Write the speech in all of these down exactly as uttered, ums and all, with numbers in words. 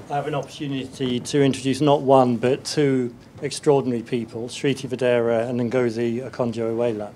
I have an opportunity to introduce not one but two extraordinary people, Shriti Vadera and Ngozi Okonjo-Iweala.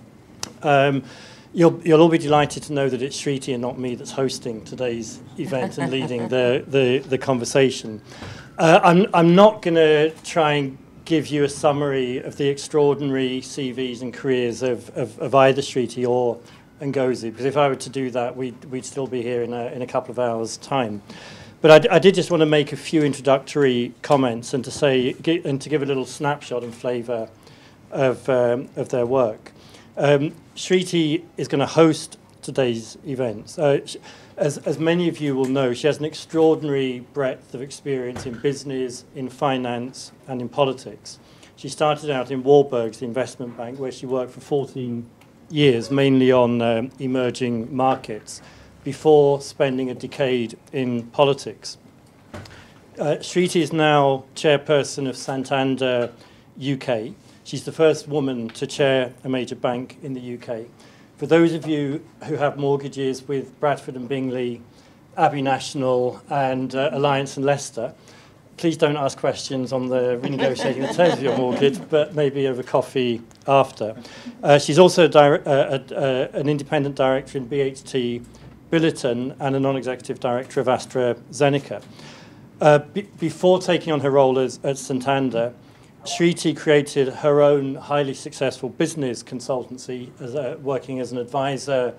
Um, you'll, you'll all be delighted to know that it's Shriti and not me that's hosting today's event and leading the, the, the conversation. Uh, I'm, I'm not going to try and give you a summary of the extraordinary C Vs and careers of, of, of either Shriti or Ngozi, because if I were to do that, we'd, we'd still be here in a, in a couple of hours' time. But I, I did just want to make a few introductory comments and to say and to give a little snapshot and flavour of, um, of their work. Um, Shriti is going to host today's events. Uh, as, as many of you will know, she has an extraordinary breadth of experience in business, in finance, and in politics. She started out in Warburg's, the investment bank, where she worked for fourteen years, mainly on um, emerging markets, before spending a decade in politics. Uh, Shriti is now chairperson of Santander U K. She's the first woman to chair a major bank in the U K. For those of you who have mortgages with Bradford and Bingley, Abbey National and uh, Alliance and Leicester, please don't ask questions on the renegotiating the terms of your mortgage, but maybe over coffee after. Uh, she's also a uh, a, uh, an independent director in B H T Billiton and a non-executive director of AstraZeneca. Uh, before taking on her role as, at Santander, Shriti created her own highly successful business consultancy, as a, working as an advisor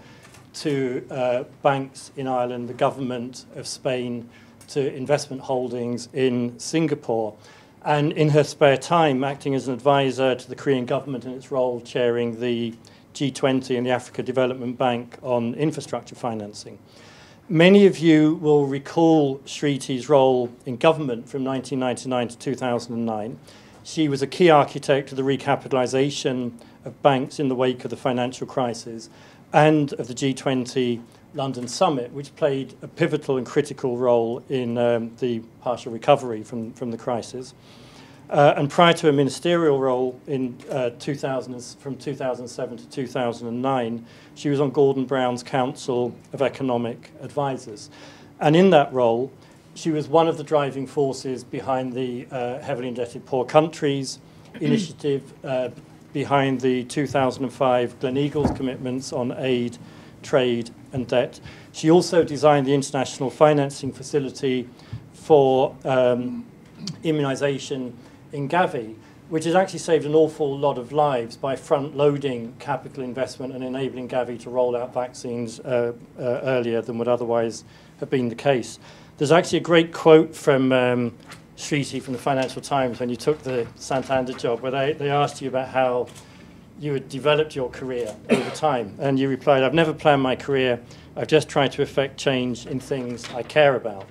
to uh, banks in Ireland, the government of Spain, to investment holdings in Singapore. And in her spare time, acting as an advisor to the Korean government in its role chairing the G twenty and the Africa Development Bank on infrastructure financing. Many of you will recall Shriti's role in government from nineteen ninety-nine to two thousand nine. She was a key architect of the recapitalisation of banks in the wake of the financial crisis and of the G twenty London Summit, which played a pivotal and critical role in um, the partial recovery from, from the crisis. Uh, and prior to a ministerial role in uh, two thousand, from two thousand seven to two thousand nine, she was on Gordon Brown's Council of Economic Advisors. And in that role, she was one of the driving forces behind the uh, Heavily Indebted Poor Countries initiative, uh, behind the two thousand five Gleneagles commitments on aid, trade and debt. She also designed the international financing facility for um, immunisation in Gavi, which has actually saved an awful lot of lives by front-loading capital investment and enabling Gavi to roll out vaccines uh, uh, earlier than would otherwise have been the case. There's actually a great quote from um, Shriti from the Financial Times when you took the Santander job, where they, they asked you about how you had developed your career over time. And you replied, "I've never planned my career. I've just tried to effect change in things I care about."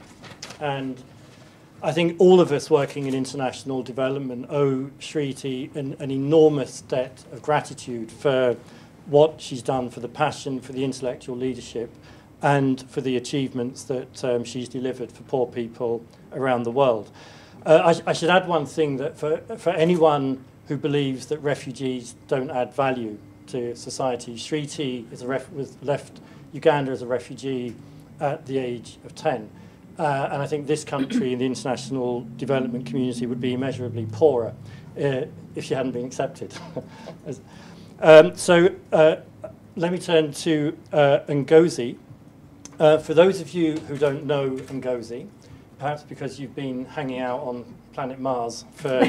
And I think all of us working in international development owe Shriti an, an enormous debt of gratitude for what she's done, for the passion, for the intellectual leadership, and for the achievements that um, she's delivered for poor people around the world. Uh, I, sh I should add one thing, that for, for anyone who believes that refugees don't add value to society, Shriti is a ref was left Uganda as a refugee at the age of ten. Uh, and I think this country and the international development community would be immeasurably poorer uh, if she hadn't been accepted. um, so uh, let me turn to uh, Ngozi. Uh, for those of you who don't know Ngozi, perhaps because you've been hanging out on planet Mars for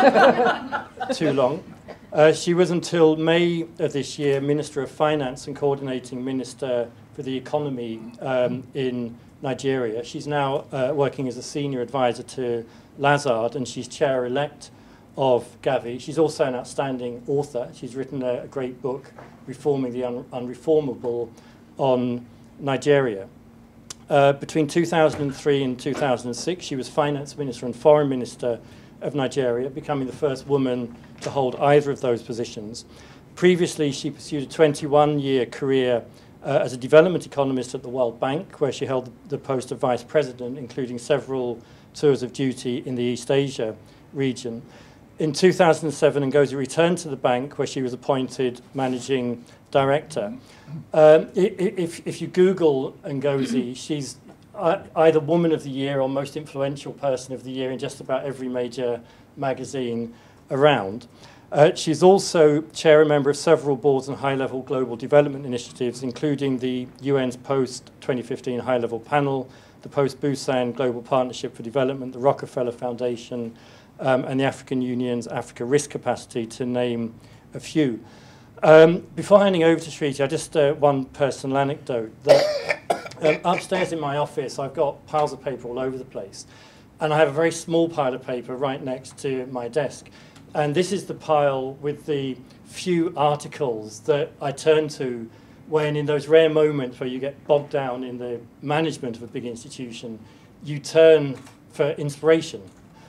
too long, uh, she was until May of this year Minister of Finance and Coordinating Minister for the Economy um, in Nigeria. She's now uh, working as a senior advisor to Lazard, and she's chair-elect of Gavi. She's also an outstanding author. She's written a, a great book, Reforming the Un Unreformable, on Nigeria. Uh, between two thousand three and two thousand six, she was finance minister and foreign minister of Nigeria, becoming the first woman to hold either of those positions. Previously, she pursued a twenty-one year career Uh, as a development economist at the World Bank, where she held the post of vice president, including several tours of duty in the East Asia region. In two thousand seven, Ngozi returned to the bank, where she was appointed managing director. Um, if, if you Google Ngozi, she's either Woman of the Year or Most Influential Person of the Year in just about every major magazine around. Uh, she's also chair and member of several boards and high-level global development initiatives, including the U N's post twenty fifteen high-level panel, the post-Busan Global Partnership for Development, the Rockefeller Foundation, um, and the African Union's Africa Risk Capacity, to name a few. Um, before handing over to Shriti, I just uh, one personal anecdote. That um, upstairs in my office, I've got piles of paper all over the place, and I have a very small pile of paper right next to my desk. And this is the pile with the few articles that I turn to when, in those rare moments where you get bogged down in the management of a big institution, you turn for inspiration.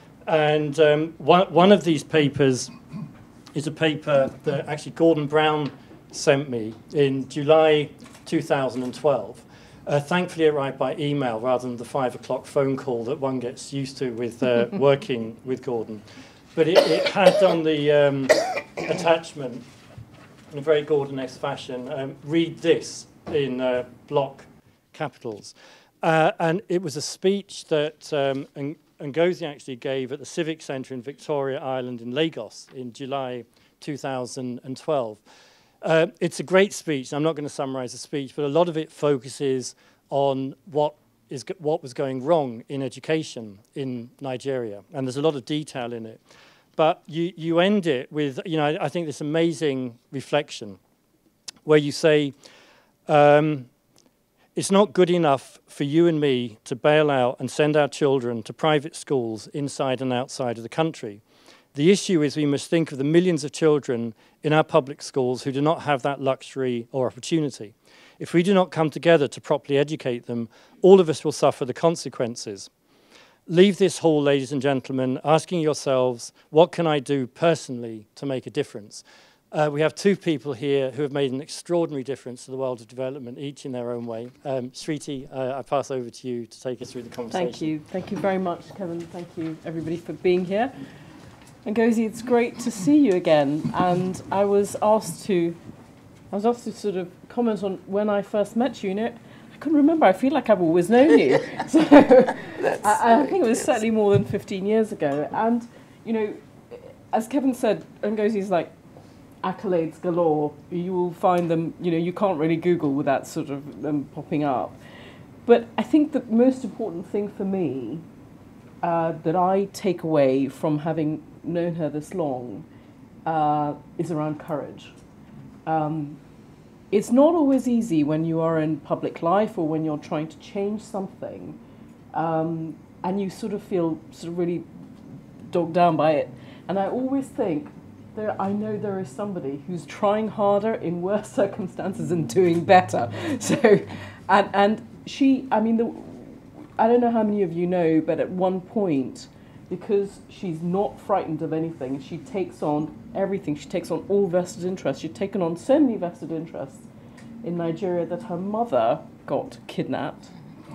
And um, one, one of these papers is a paper that actually Gordon Brown sent me in July two thousand twelve. Uh, thankfully, it arrived by email rather than the five o'clock phone call that one gets used to with uh, working with Gordon. But it, it had on the um, attachment, in a very Gordon-esque fashion, um, read this in uh, block capitals. Uh, and it was a speech that um, Ng Ngozi actually gave at the Civic Centre in Victoria Island in Lagos in July two thousand twelve. Uh, it's a great speech. I'm not going to summarise the speech, but a lot of it focuses on what is what was going wrong in education in Nigeria, and there's a lot of detail in it. But you, you end it with, you know, I, I think this amazing reflection where you say, um, it's not good enough for you and me to bail out and send our children to private schools inside and outside of the country. The issue is we must think of the millions of children in our public schools who do not have that luxury or opportunity. If we do not come together to properly educate them, all of us will suffer the consequences. Leave this hall, ladies and gentlemen, asking yourselves, what can I do personally to make a difference? Uh, we have two people here who have made an extraordinary difference to the world of development, each in their own way. Um, Shriti, uh, I pass over to you to take us through the conversation. Thank you. Thank you very much, Kevin. Thank you, everybody, for being here. And Ngozi, it's great to see you again. And I was asked to, I was asked to sort of comment on when I first met you. You know, I couldn't remember. I feel like I've always known you. So I, I think it was certainly more than fifteen years ago. And, you know, as Kevin said, Ngozi's like accolades galore. You will find them, you know, you can't really Google without sort of them popping up. But I think the most important thing for me uh, that I take away from having known her this long uh, is around courage. Um, It's not always easy when you are in public life or when you're trying to change something um, and you sort of feel sort of really dogged down by it. And I always think, there, I know there is somebody who's trying harder in worse circumstances and doing better. So, and, and she, I mean, the, I don't know how many of you know, but at one point, because she's not frightened of anything, she takes on everything. She takes on all vested interests. She's taken on so many vested interests in Nigeria that her mother got kidnapped.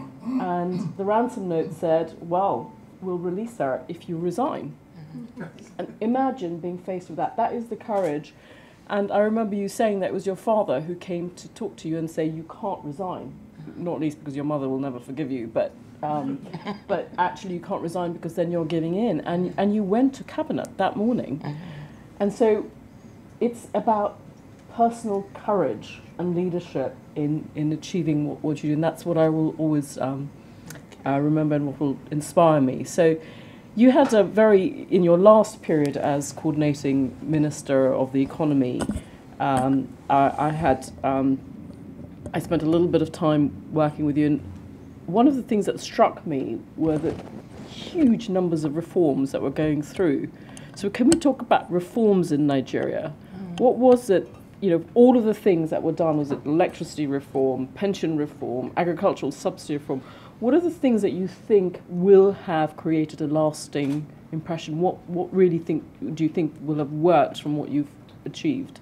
And the ransom note said, well, we'll release her if you resign. And imagine being faced with that. That is the courage. And I remember you saying that it was your father who came to talk to you and say, you can't resign. Not least because your mother will never forgive you, but Um, but actually you can't resign because then you're giving in. And, and you went to cabinet that morning. And so it's about personal courage and leadership in, in achieving what, what you do. And that's what I will always um, uh, remember and what will inspire me. So you had a very, in your last period as coordinating Minister of the Economy, um, I, I had, um, I spent a little bit of time working with you. And one of the things that struck me were the huge numbers of reforms that were going through. So can we talk about reforms in Nigeria? Mm. What was it, you know, all of the things that were done, was it electricity reform, pension reform, agricultural subsidy reform? What are the things that you think will have created a lasting impression? What, what really think, do you think will have worked from what you've achieved?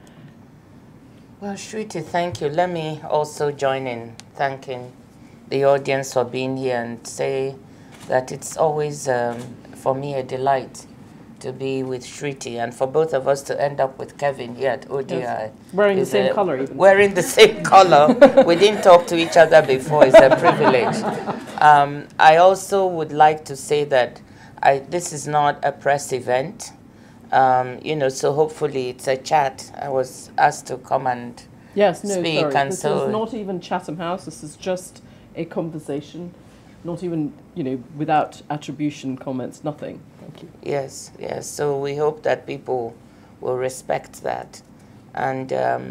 Well, Shriti, thank you. Let me also join in thanking the audience for being here and say that it's always, um, for me, a delight to be with Shriti, and for both of us to end up with Kevin here at O D I. Yes. Wearing the same a, colour even. Wearing the same colour. We didn't talk to each other before. It's a privilege. Um, I also would like to say that I, this is not a press event. Um, you know, so hopefully it's a chat. I was asked to come and yes, no, speak. sorry. And this so is not even Chatham House. This is just a conversation. Not even, you know, without attribution comments, nothing. Thank you. Yes, yes. So we hope that people will respect that. And um,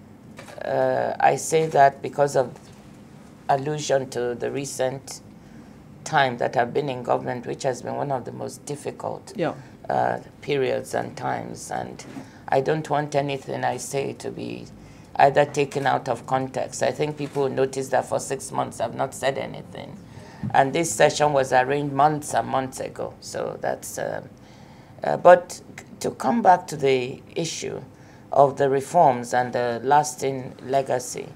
uh, I say that because of allusion to the recent time that I've been in government, which has been one of the most difficult yeah. uh, periods and times. And I don't want anything I say to be either taken out of context. I think people notice that for six months I've not said anything. And this session was arranged months and months ago. So that's, uh, uh, but to come back to the issue of the reforms and the lasting legacy,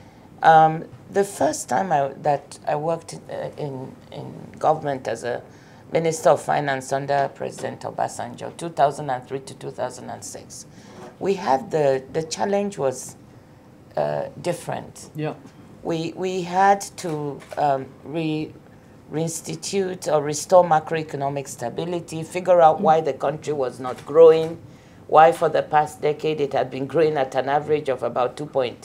um, the first time I, that I worked in, uh, in, in government as a Minister of Finance under President Obasanjo, two thousand three to two thousand six, we had the, the challenge was uh, different. Yeah. We, we had to um, re, reinstitute or restore macroeconomic stability, figure out why the country was not growing, why for the past decade it had been growing at an average of about two point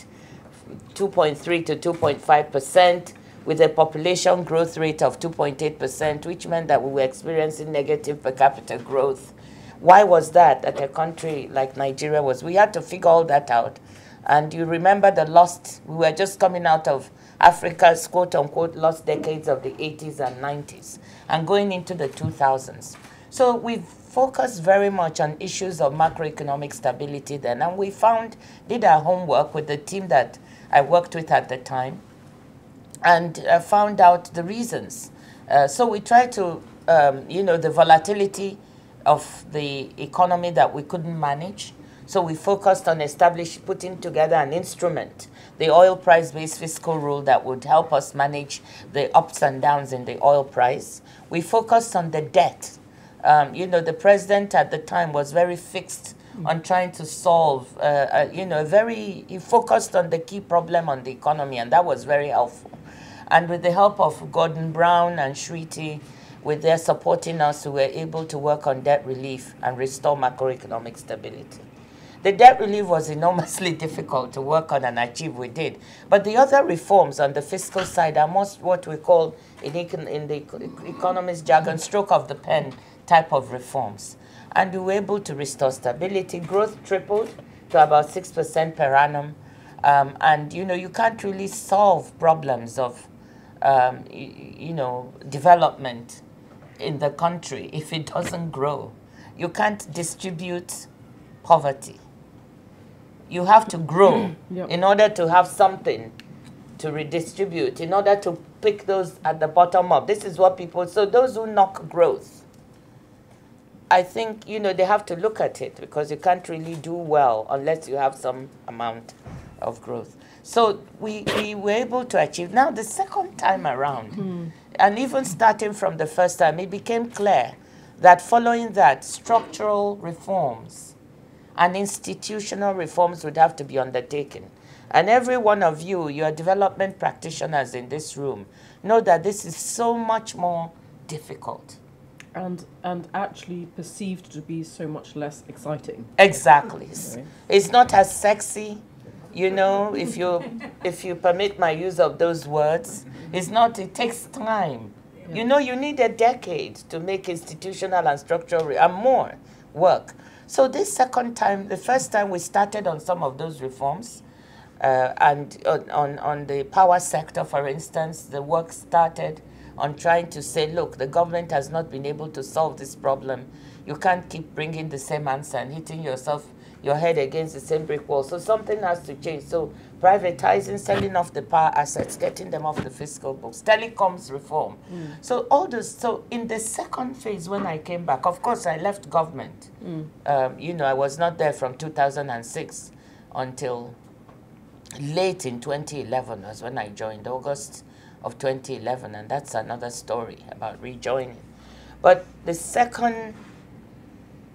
three to two point five percent, with a population growth rate of two point eight percent, which meant that we were experiencing negative per capita growth. Why was that that a country like Nigeria was? We had to figure all that out. And you remember the lost, we were just coming out of Africa's quote-unquote lost decades of the eighties and nineties and going into the two thousands. So we've focused very much on issues of macroeconomic stability then, and we found, did our homework with the team that I worked with at the time, and uh, found out the reasons. Uh, so we tried to, um, you know, the volatility of the economy that we couldn't manage. So we focused on establishing, putting together an instrument, the oil price-based fiscal rule that would help us manage the ups and downs in the oil price. We focused on the debt. Um, you know, the president at the time was very fixed on trying to solve, uh, uh, you know, very, he focused on the key problem on the economy, and that was very helpful. And with the help of Gordon Brown and Shriti, with their supporting us, we were able to work on debt relief and restore macroeconomic stability. The debt relief was enormously difficult to work on and achieve, we did. But the other reforms on the fiscal side are most what we call, in, econ in the economist jargon, stroke of the pen type of reforms. And we were able to restore stability. Growth tripled to about six percent per annum. Um, and, you know, you can't really solve problems of, um, you know, development in the country if it doesn't grow. You can't distribute poverty. You have to grow yep. in order to have something to redistribute, in order to pick those at the bottom up. This is what people, so those who knock growth, I think, you know, they have to look at it, because you can't really do well unless you have some amount of growth. So we, we were able to achieve. Now, the second time around, mm. and even starting from the first time, it became clear that following that, structural reforms and institutional reforms would have to be undertaken. And every one of you, your development practitioners in this room, know that this is so much more difficult. And, and actually perceived to be so much less exciting. Exactly. Okay. It's not as sexy, you know, if you, if you permit my use of those words. It's not, it takes time. Yeah. You know, you need a decade to make institutional and structural and more work. So this second time, the first time we started on some of those reforms, uh, and on, on, on the power sector, for instance, the work started on trying to say, look, the government has not been able to solve this problem. You can't keep bringing the same answer and hitting yourself, your head against the same brick wall. So something has to change. So privatizing, selling off the power assets, getting them off the fiscal books, telecoms reform. Mm. So all those, so in the second phase when I came back, of course I left government. Mm. Um, you know, I was not there from two thousand six until late in twenty eleven was when I joined, August of twenty eleven, and that's another story about rejoining. But the second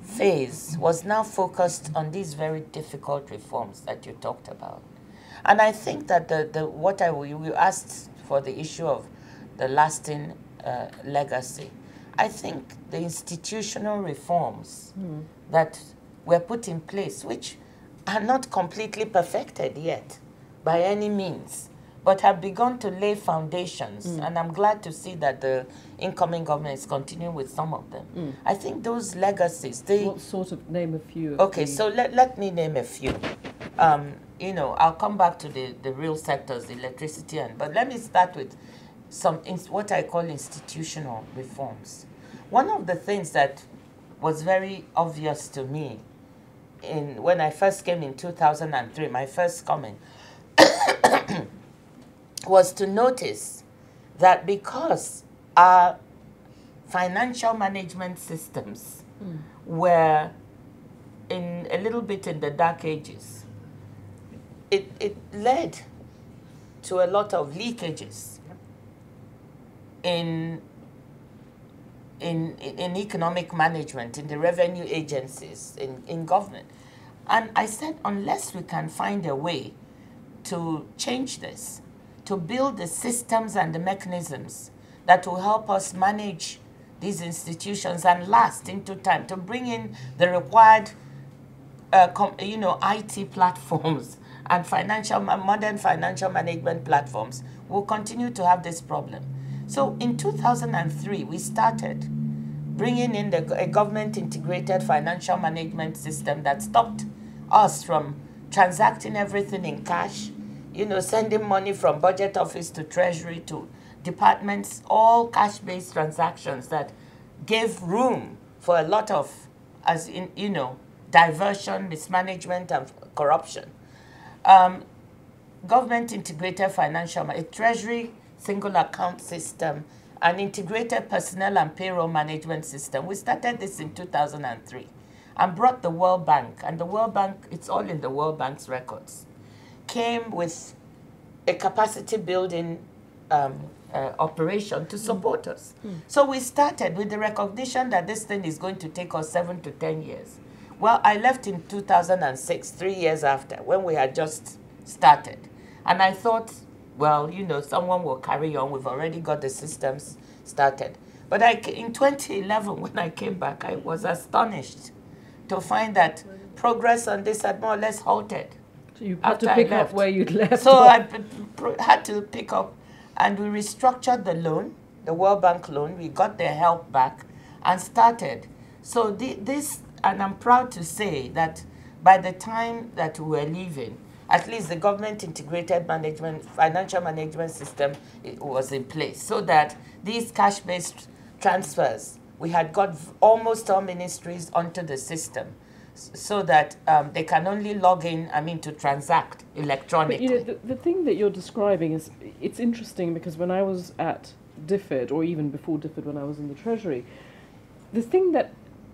phase was now focused on these very difficult reforms that you talked about. And I think that the, the what I you asked for the issue of the lasting uh, legacy. I think the institutional reforms mm. that were put in place, which are not completely perfected yet by any means, but have begun to lay foundations. Mm. And I'm glad to see that the incoming government is continuing with some of them. Mm. I think those legacies, they... What sort of, name a few? Okay, so let, let me name a few. Um, you know, I'll come back to the, the real sectors, the electricity, and but let me start with some, in, what I call institutional reforms. One of the things that was very obvious to me in when I first came in two thousand three, my first comment, was to notice that because our financial management systems mm. were in a little bit in the dark ages, it, it led to a lot of leakages in, in, in economic management, in the revenue agencies, in, in government. And I said, unless we can find a way to change this, to build the systems and the mechanisms that will help us manage these institutions and last into time, to bring in the required, uh, com you know, I T platforms and financial, modern financial management platforms, we'll continue to have this problem. So in two thousand three, we started bringing in the, a government-integrated financial management system that stopped us from transacting everything in cash, you know, sending money from budget office to treasury to departments, all cash-based transactions that gave room for a lot of, as in, you know, diversion, mismanagement, and corruption. Um, government-integrated financial, a treasury single account system, an integrated personnel and payroll management system. We started this in two thousand three and brought the World Bank, and the World Bank, it's all in the World Bank's records, came with a capacity building um, uh, operation to support mm. us. Mm. So we started with the recognition that this thing is going to take us seven to ten years. Well, I left in two thousand six, three years after, when we had just started. And I thought, well, you know, someone will carry on. We've already got the systems started. But I, in twenty eleven, when I came back, I was astonished to find that progress on this had more or less halted. So you had to pick up where you'd left So off. I had to pick up, and we restructured the loan, the World Bank loan. We got their help back and started. So the, this, and I'm proud to say that by the time that we were leaving, at least the government integrated management, financial management system was in place, so that these cash-based transfers, we had got almost all ministries onto the system, so that um, they can only log in, I mean, to transact electronically. But, you know, the, the thing that you're describing is, it's interesting because when I was at D F I D, or even before D F I D when I was in the Treasury, the thing that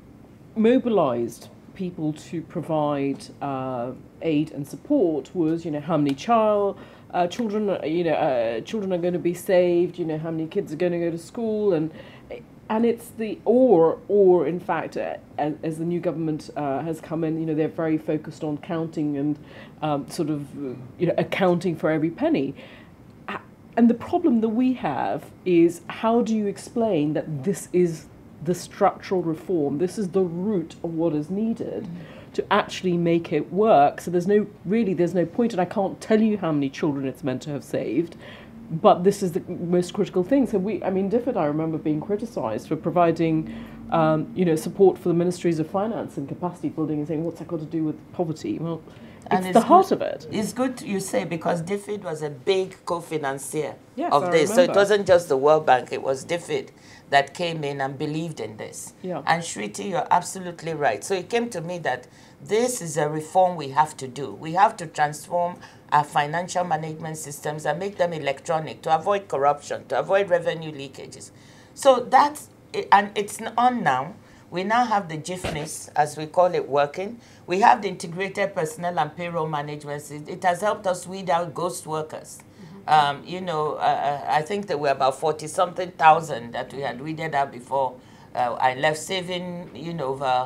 mobilized people to provide uh, aid and support was, you know, how many child, uh, children, you know, uh, children are going to be saved, you know, how many kids are going to go to school, and and it's the, or, or in fact, uh, as, as the new government uh, has come in, you know, they're very focused on counting and um, sort of, you know, accounting for every penny. And the problem that we have is, how do you explain that this is the structural reform, this is the root of what is needed mm-hmm. to actually make it work? So there's no, really, there's no point, and I can't tell you how many children it's meant to have saved, but this is the most critical thing. So we, I mean, D F I D, I remember being criticised for providing, um, you know, support for the ministries of finance and capacity building, and saying, what's that got to do with poverty? Well, it's, it's the heart good, of it. It's good you say, because D F I D was a big co-financier yes, of I this. remember. So it wasn't just the World Bank, it was D F I D that came in and believed in this. Yeah. And Shriti, you're absolutely right. So it came to me that this is a reform we have to do. We have to transform our financial management systems and make them electronic to avoid corruption, to avoid revenue leakages. So that's, and it's on now. We now have the G I F M I S, as we call it, working. We have the integrated personnel and payroll management. It has helped us weed out ghost workers. Um, you know, uh, I think there were about forty-something thousand that we had weeded out before uh, I left, saving, you know, over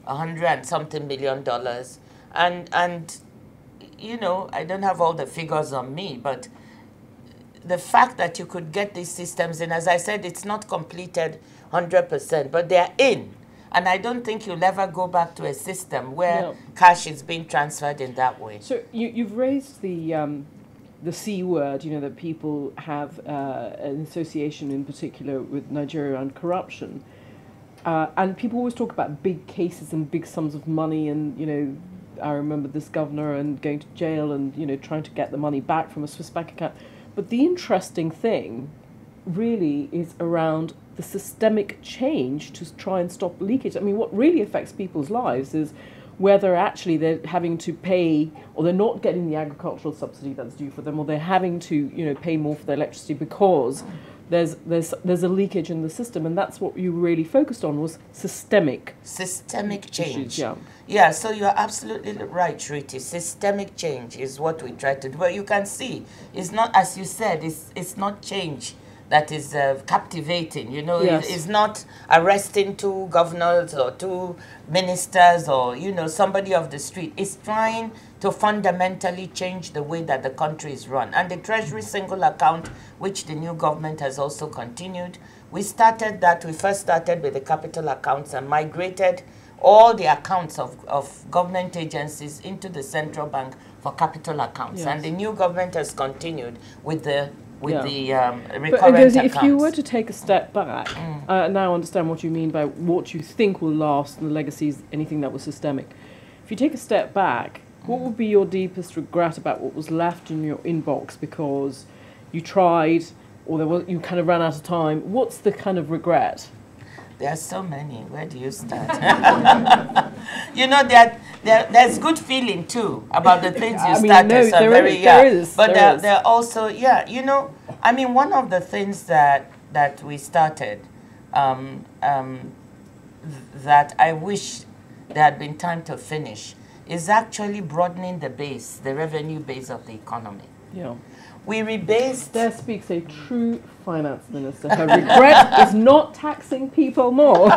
a hundred and something million dollars. And, and, you know, I don't have all the figures on me, but the fact that you could get these systems in, as I said, it's not completed one hundred percent, but they're in. And I don't think you'll ever go back to a system where no. cash is being transferred in that way. So you, you've raised the um, the C word, you know, that people have uh, an association in particular with Nigeria and corruption. Uh, and people always talk about big cases and big sums of money, and, you know, I remember this governor and going to jail and, you know, trying to get the money back from a Swiss bank account. But the interesting thing really is around the systemic change to try and stop leakage. I mean, what really affects people's lives is whether actually they're having to pay, or they're not getting the agricultural subsidy that's due for them, or they're having to, you know, pay more for their electricity because there's there's there's a leakage in the system, and that's what you really focused on, was systemic systemic change. Issues, yeah. Yeah, so you're absolutely right, Shriti. Systemic change is what we try to do. But you can see, it's not, as you said, it's it's not change that is uh, captivating, you know. Yes. It's not arresting two governors or two ministers or, you know, somebody off the street. It's trying to fundamentally change the way that the country is run. And the Treasury single account, which the new government has also continued, we started that, we first started with the capital accounts and migrated all the accounts of, of government agencies into the central bank for capital accounts. Yes. And the new government has continued with the with yeah. the um, recurrent but, Ngozi, accounts. If you were to take a step back, mm. uh, now understand what you mean by what you think will last and the legacies, anything that was systemic. If you take a step back, mm. what would be your deepest regret about what was left in your inbox because you tried, or there was, you kind of ran out of time? What's the kind of regret? There are so many. Where do you start? You know, there, there, there's good feeling, too, about the things you I mean, started. No, so there very, is, yeah. there is. But there there, there also, yeah, you know, I mean, one of the things that, that we started um, um, th that I wish there had been time to finish is actually broadening the base, the revenue base of the economy. Yeah. We rebased. There speaks a true finance minister. Her regret is not taxing people more.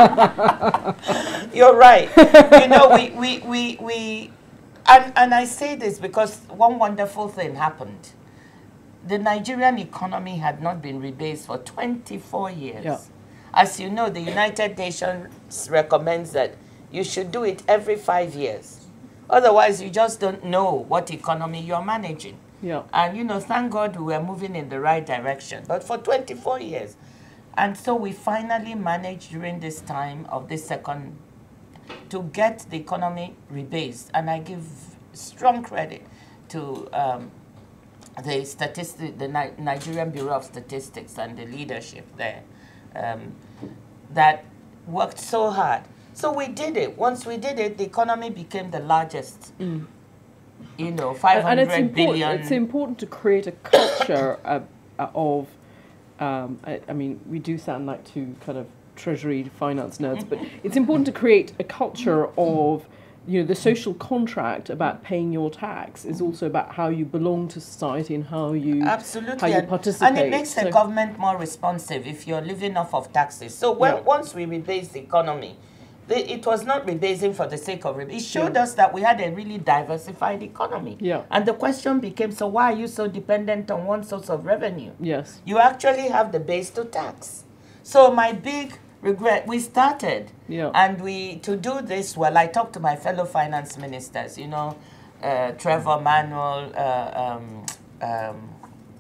You're right. You know, we, we, we, we and, and I say this because one wonderful thing happened. The Nigerian economy had not been rebased for twenty-four years. Yeah. As you know, the United Nations recommends that you should do it every five years. Otherwise, you just don't know what economy you're managing. Yeah. And, you know, thank God we were moving in the right direction. But for twenty-four years. And so we finally managed during this time of this second to get the economy rebased. And I give strong credit to um, the statistic, the Ni Nigerian Bureau of Statistics and the leadership there um, that worked so hard. So we did it. Once we did it, the economy became the largest. Mm. You know, five hundred and it's billion. It's important to create a culture of, of um, I, I mean, we do sound like two kind of treasury finance nerds, but it's important to create a culture of, you know, the social contract about paying your tax is also about how you belong to society and how you, Absolutely. how you participate. And it makes so the government more responsive if you're living off of taxes. So when, yeah. once we rebase the economy, it was not rebasing for the sake of rebasing. It showed yeah. us that we had a really diversified economy. Yeah. And the question became, so why are you so dependent on one source of revenue? Yes. You actually have the base to tax. So my big regret, we started. Yeah. And we, to do this, well, I talked to my fellow finance ministers, you know, uh, Trevor Manuel, uh, um, um,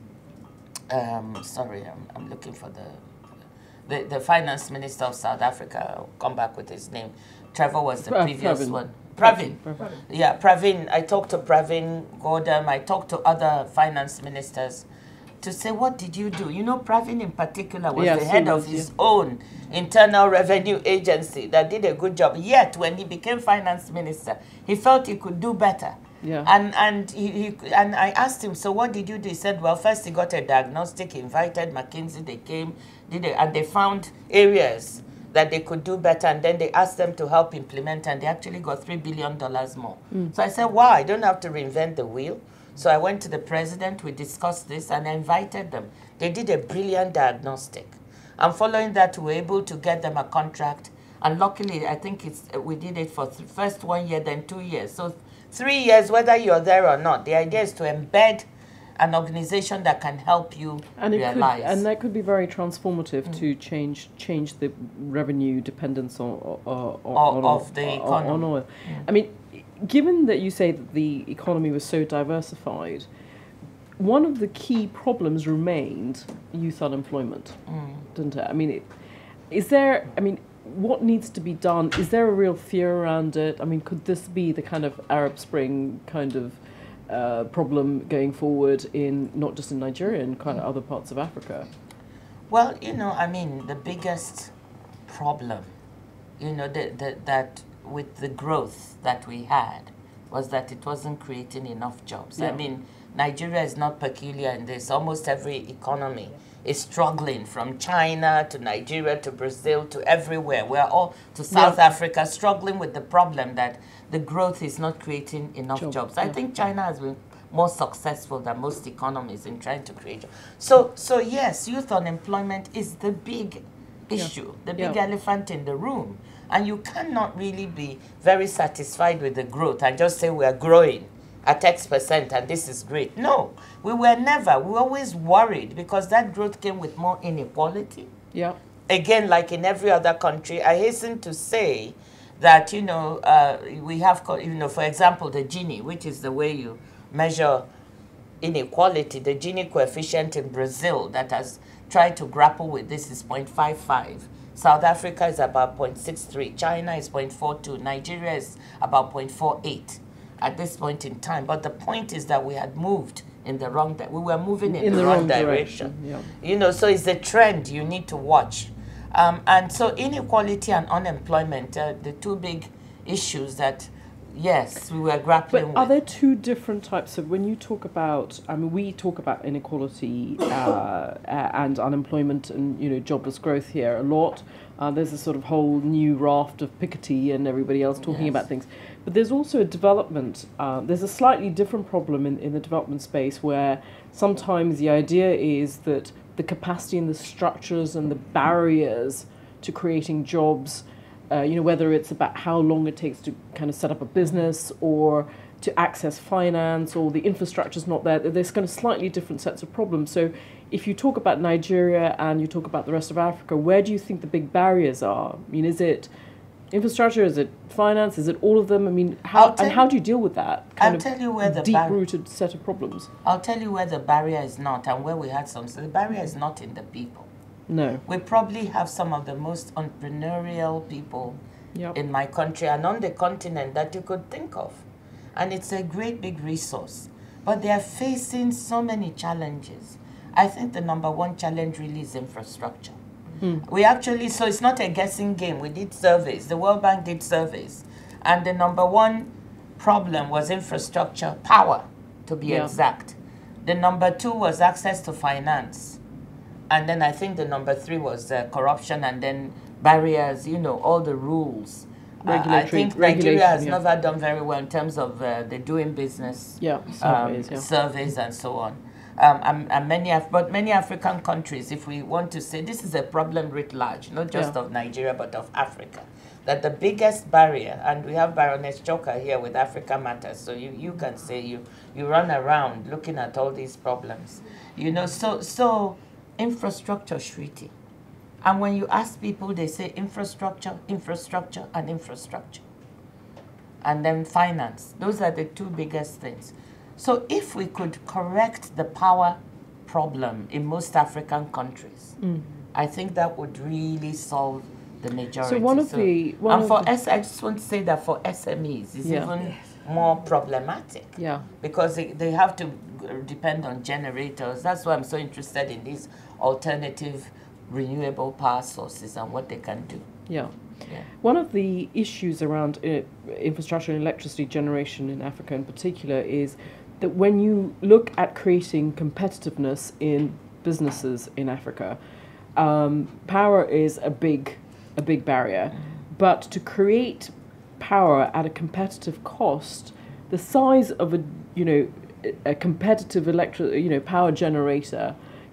um, sorry, I'm, I'm looking for the... The, the finance minister of South Africa, I'll come back with his name. Trevor was the Pra previous Pravin. one. Pravin. Pravin. Yeah, Pravin. I talked to Pravin Gordon. I talked to other finance ministers to say, what did you do? You know, Pravin in particular was yes, the head was, of his yeah. own internal revenue agency that did a good job. Yet, when he became finance minister, he felt he could do better. Yeah. And and he, he and I asked him, so what did you do? He said, well, first he got a diagnostic, he invited McKinsey, they came, did it, and they found areas that they could do better, and then they asked them to help implement, and they actually got three billion dollars more. Mm. So I said, wow, I don't have to reinvent the wheel. So I went to the president, we discussed this, and I invited them. They did a brilliant diagnostic. And following that, we were able to get them a contract And luckily, I think it's we did it for th first one year, then two years. So three years, whether you're there or not. The idea is to embed an organization that can help you and it realize. Could, and that could be very transformative mm. to change change the revenue dependence on, on, on, of on, the economy. On oil. Mm. I mean, given that you say that the economy was so diversified, one of the key problems remained youth unemployment, mm. didn't it? I mean, it, is there, I mean, what needs to be done? Is there a real fear around it? I mean, could this be the kind of Arab Spring kind of uh, problem going forward in, not just in Nigeria, in kind of other parts of Africa? Well, you know, I mean, the biggest problem, you know, the, the, that with the growth that we had was that it wasn't creating enough jobs. Yeah. I mean, Nigeria is not peculiar in this. Almost every economy is struggling, from China to Nigeria to Brazil to everywhere. We're all to South yeah. Africa, struggling with the problem that the growth is not creating enough Job, jobs. Yeah. I think China has been more successful than most economies in trying to create jobs. So, so yes, youth unemployment is the big issue, yeah. the big yeah. elephant in the room. And you cannot really be very satisfied with the growth and just say we are growing at X percent and this is great. No, we were never. We were always worried because that growth came with more inequality. Yeah. Again, like in every other country, I hasten to say that, you know, uh, we have, you know, for example, the Gini, which is the way you measure inequality, the Gini coefficient in Brazil that has tried to grapple with this is zero point five five. South Africa is about zero point six three. China is zero point four two. Nigeria is about zero point four eight. At this point in time. But the point is that we had moved in the wrong direction. We were moving in, in the, the wrong, wrong direction. direction. Yeah. You know, so it's a trend you need to watch. Um, and so inequality and unemployment are the two big issues that, yes, we were grappling but with. Are there two different types of, when you talk about, I mean, we talk about inequality uh, and unemployment and, you know, jobless growth here a lot. Uh, there's a sort of whole new raft of Piketty and everybody else talking yes. about things. But there's also a development, uh, there's a slightly different problem in, in the development space where sometimes the idea is that the capacity and the structures and the barriers to creating jobs, uh, you know, whether it's about how long it takes to kind of set up a business or to access finance or the infrastructure's not there, there's kind of slightly different sets of problems. So if you talk about Nigeria and you talk about the rest of Africa, where do you think the big barriers are? I mean, is it infrastructure? Is it finance? Is it all of them? I mean, how and how do you deal with that kind I'll of tell you where the deep-rooted set of problems? I'll tell you where the barrier is not and where we had some. So the barrier is not in the people. No. We probably have some of the most entrepreneurial people yep. in my country and on the continent that you could think of. And it's a great big resource. But they are facing so many challenges. I think the number one challenge really is infrastructure. Hmm. We actually, so it's not a guessing game. We did surveys. The World Bank did surveys. And the number one problem was infrastructure, power, to be yeah. exact. The number two was access to finance. And then I think the number three was uh, corruption and then barriers, you know, all the rules. Uh, I think Nigeria has yeah. never done very well in terms of uh, the doing business yeah, surveys, um, yeah. surveys and so on. Um, and, and many, Af but many African countries, if we want to say, this is a problem writ large, not just yeah. of Nigeria, but of Africa, that the biggest barrier, and we have Baroness Choka here with Africa Matters, so you, you can say you, you run around looking at all these problems. You know, so, so infrastructure, Shriti. And when you ask people, they say infrastructure, infrastructure, and infrastructure. And then finance. Those are the two biggest things. So if we could correct the power problem in most African countries, mm. I think that would really solve the majority. So one of so, the... One and for the, S, I just want to say that for S M Es, it's yeah. even more problematic. Yeah. Because they, they have to depend on generators. That's why I'm so interested in these alternative renewable power sources and what they can do. Yeah. Yeah. One of the issues around uh, infrastructure and electricity generation in Africa in particular is that when you look at creating competitiveness in businesses in Africa, um, power is a big, a big barrier. Mm-hmm. But to create power at a competitive cost, the size of a, you know, a competitive electric, you know, power generator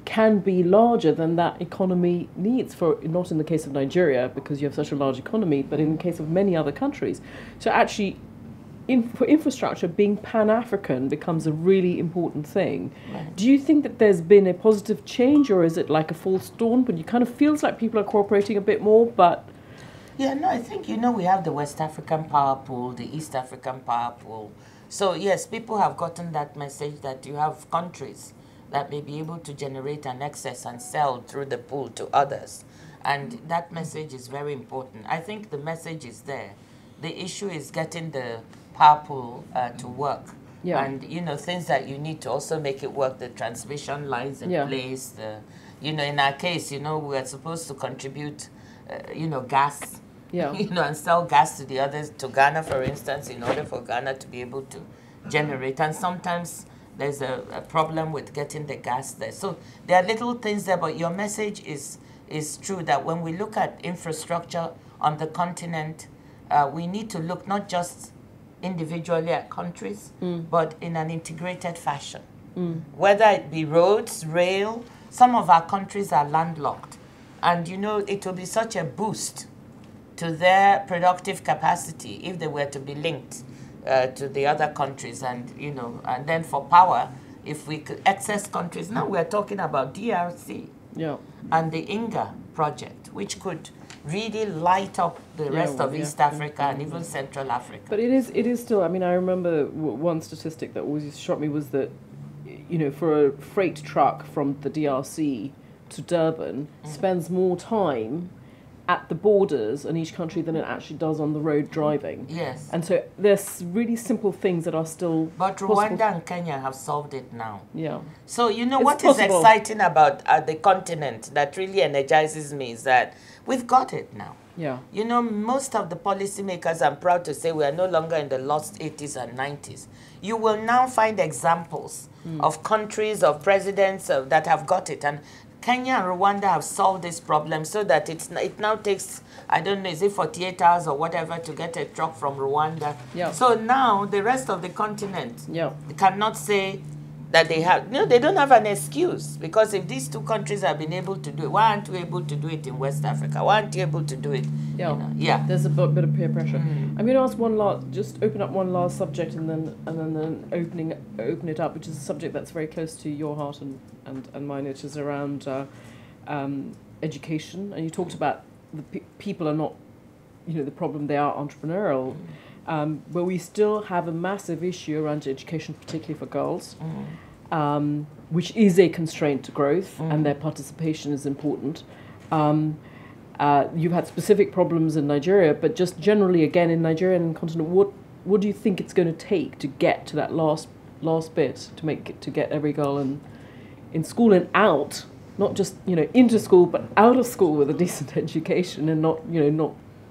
can be larger than that economy needs, for not in the case of Nigeria because you have such a large economy, but in the case of many other countries. So actually, in, for infrastructure, being Pan-African becomes a really important thing. Right. Do you think that there's been a positive change, or is it like a false dawn? But it kind of feels like people are cooperating a bit more, but... Yeah, no, I think, you know, we have the West African Power Pool, the East African Power Pool. So, yes, people have gotten that message that you have countries that may be able to generate an excess and sell through the pool to others. And that message is very important. I think the message is there. The issue is getting the power pool uh, to work. Yeah. And, you know, things that you need to also make it work, the transmission lines in Yeah. place. The, you know, in our case, you know, we are supposed to contribute, uh, you know, gas, Yeah. you know, and sell gas to the others, to Ghana, for instance, in order for Ghana to be able to generate. And sometimes there's a, a problem with getting the gas there. So there are little things there, but your message is, is true that when we look at infrastructure on the continent, uh, we need to look not just individually at countries, mm. but in an integrated fashion. Mm. Whether it be roads, rail, some of our countries are landlocked. And, you know, it will be such a boost to their productive capacity if they were to be linked uh, to the other countries. And, you know, and then for power, if we could access countries, now we're talking about D R C Yeah. and the Inga project, which could really light up the Yeah, rest well, of yeah. East Africa and even Central Africa. But it is, it is still, I mean, I remember w one statistic that always struck me was that, you know, for a freight truck from the D R C to Durban mm. spends more time at the borders in each country than it actually does on the road driving. Yes. And so there's really simple things that are still But possible. Rwanda and Kenya have solved it now. Yeah. So, you know, It's what possible. is exciting about uh, the continent that really energizes me is that we've got it now. Yeah. You know, most of the policymakers, I'm proud to say, we are no longer in the lost eighties and nineties. You will now find examples mm. of countries, of presidents uh, that have got it. And Kenya and Rwanda have solved this problem so that it's, it now takes, I don't know, is it forty-eight hours or whatever to get a truck from Rwanda? Yeah. So now the rest of the continent Yeah. cannot say that they have, no, they don't have an excuse, because if these two countries have been able to do it, why aren't we able to do it in West Africa? Why aren't you able to do it? Yeah. You know? Yeah. There's a bit, bit of peer pressure. Mm. I'm going to ask one last, just open up one last subject and then and then, then opening open it up, which is a subject that's very close to your heart and, and, and mine, which is around uh, um, education. And you talked about the pe people are not, you know, the problem, they are entrepreneurial. Mm. Um, but we still have a massive issue around education, particularly for girls. Mm. Um, which is a constraint to growth, mm. and their participation is important. Um, uh, you've had specific problems in Nigeria, but just generally, again, in Nigeria and continent, what what do you think it's going to take to get to that last last bit to make it, to get every girl in in school and out, not just you know into school, but out of school with a decent education, and not you know not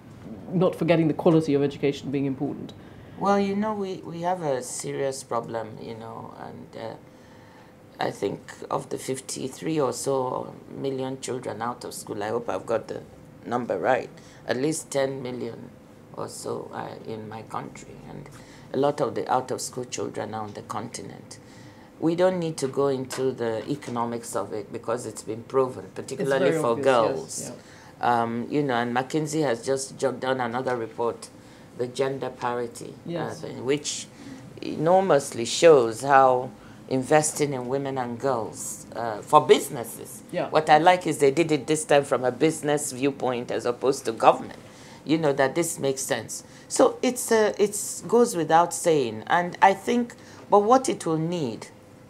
not forgetting the quality of education being important. Well, you know, we we have a serious problem, you know, and. Uh, I think of the fifty-three or so million children out of school, I hope I've got the number right, at least ten million or so uh, in my country, and a lot of the out-of-school children are on the continent. We don't need to go into the economics of it because it's been proven, particularly for obvious, girls. Yes, yeah. um, you know, and McKinsey has just done another report, the gender parity, yes. uh, thing, which enormously shows how investing in women and girls uh, for businesses. Yeah. What I like is they did it this time from a business viewpoint as opposed to government. You know, that this makes sense. So it's uh, it's goes without saying. And I think, but what it will need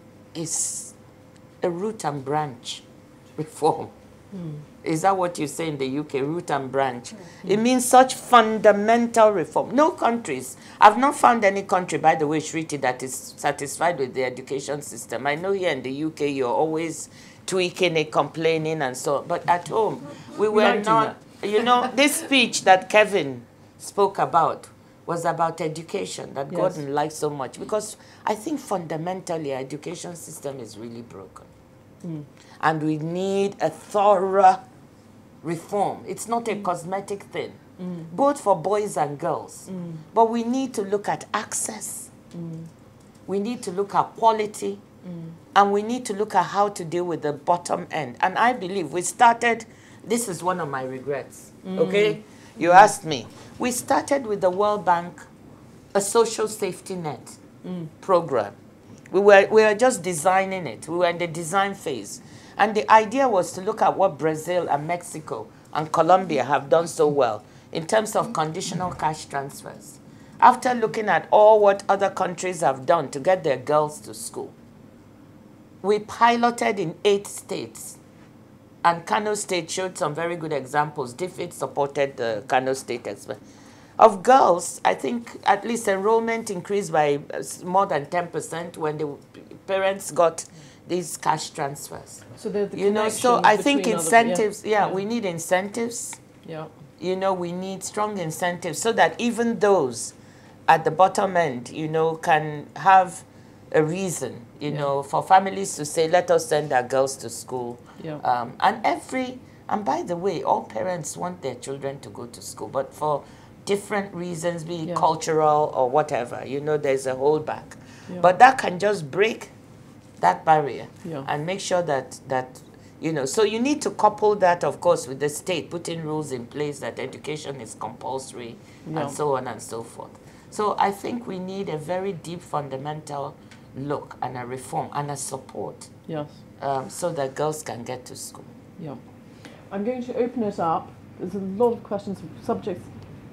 is a root and branch reform. Mm. Is that what you say in the U K, root and branch? Mm-hmm. It means such fundamental reform. No countries, I've not found any country, by the way, Shriti, that is satisfied with the education system. I know here in the U K you're always tweaking it, complaining and so on, but at home we were like not, you know, this speech that Kevin spoke about was about education, that yes. Gordon liked so much, because I think fundamentally our education system is really broken. Mm. And we need a thorough reform. It's not a cosmetic thing, mm. both for boys and girls. Mm. But we need to look at access. Mm. We need to look at quality. Mm. and we need to look at how to deal with the bottom end. And I believe we started, this is one of my regrets, mm. okay? You mm. asked me. We started with the World Bank, a social safety net mm. program. We were, we were just designing it. We were in the design phase. And the idea was to look at what Brazil and Mexico and Colombia have done so well in terms of conditional cash transfers. After looking at all what other countries have done to get their girls to school, we piloted in eight states. And Kano State showed some very good examples. D F I D supported the Kano State expert. Of girls, I think at least enrollment increased by more than ten percent when the parents got these cash transfers. So the you know, so I think incentives, other, yeah. yeah, we need incentives. Yeah. You know, we need strong incentives so that even those at the bottom end, you know, can have a reason, you yeah. know, for families to say, let us send our girls to school. Yeah. Um, and every, and by the way, all parents want their children to go to school, but for different reasons, be it yeah. cultural or whatever, you know, there's a holdback. Yeah. But that can just break that barrier yeah. and make sure that, that, you know, so you need to couple that, of course, with the state, putting rules in place that education is compulsory yeah. and so on and so forth. So I think we need a very deep fundamental look and a reform and a support yes. um, so that girls can get to school. Yeah. I'm going to open it up. There's a lot of questions, subjects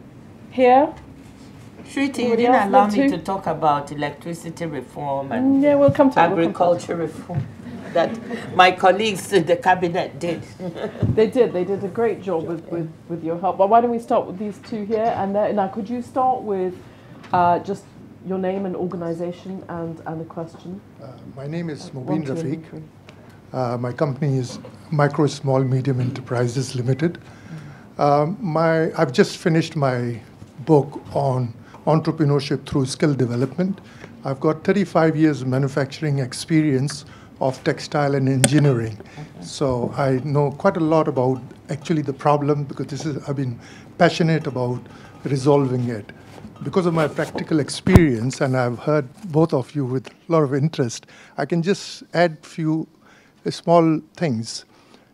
here. Shriti, you didn't allow me to talk about electricity reform and yeah, we'll come to agriculture we'll come to reform that my colleagues in the cabinet did. They did. They did a great job with, with, with your help. But why don't we start with these two here? And there, now, could you start with uh, just your name and organisation and, and a question? Uh, my name is Mubin Rafiq. Uh, my company is Micro Small Medium Enterprises Limited. Mm-hmm. um, my, I've just finished my book on entrepreneurship through skill development. I've got thirty-five years of manufacturing experience of textile and engineering. Okay. So I know quite a lot about actually the problem because this is, I've been passionate about resolving it. Because of my practical experience, and I've heard both of you with a lot of interest, I can just add a few small things.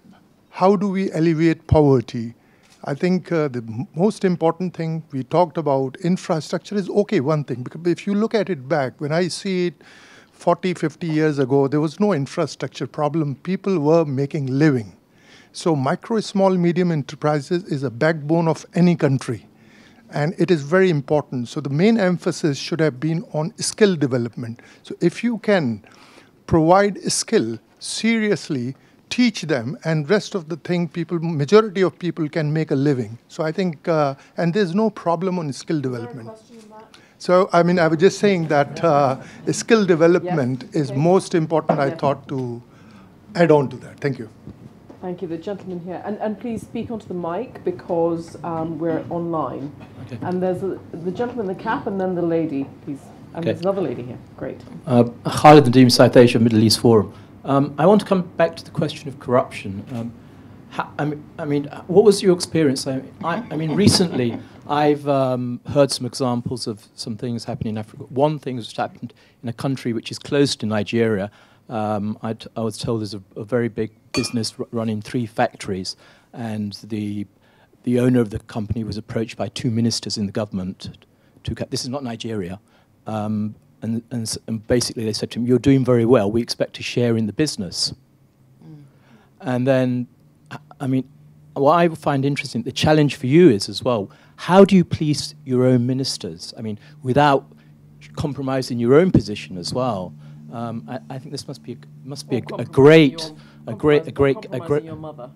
How do we alleviate poverty? I think uh, the most important thing we talked about, infrastructure is okay, one thing, because if you look at it back, when I see it forty, fifty years ago, there was no infrastructure problem. People were making living. So micro, small, medium enterprises is a backbone of any country. And it is very important. So the main emphasis should have been on skill development. So if you can provide skill, seriously teach them, and rest of the thing, people, majority of people can make a living. So I think, uh, and there's no problem on skill development. Is there a question on that? So, I mean, I was just saying that uh, skill development yes. is okay. most important, I yeah. thought, to add on to that. Thank you. Thank you. The gentleman here. And, and please speak onto the mic because um, we're online. Okay. And there's a, the gentleman in the cap and then the lady, please. And okay. there's another lady here. Great. Uh, Khalid Nadeem, South Asia Middle East Forum. Um, I want to come back to the question of corruption. Um, ha, I, mean, I mean, what was your experience? I, I, I mean, recently I've um, heard some examples of some things happening in Africa. One thing that's happened in a country which is close to Nigeria. Um, I, I was told there's a, a very big business r running three factories, and the the owner of the company was approached by two ministers in the government. To, this is not Nigeria. Um, And, and, and basically they said to him, you're doing very well, we expect to share in the business. Mm. And then, I mean, what I find interesting, the challenge for you is as well, how do you please your own ministers? I mean, without compromising your own position as well. Um, I, I think this must be a, must be a, a great, a great, a great, a great, your mother.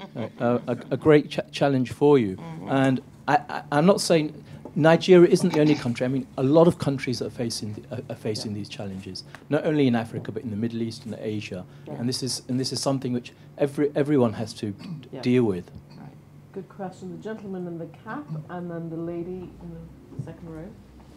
a, a, a great ch challenge for you. Mm-hmm. And I, I, I'm not saying Nigeria isn't the only country. I mean, a lot of countries are facing the, are, are facing yeah. these challenges, not only in Africa but in the Middle East and Asia. Yeah. And this is and this is something which every everyone has to yeah. deal with. Right. Good question. The gentleman in the cap and then the lady in the second row.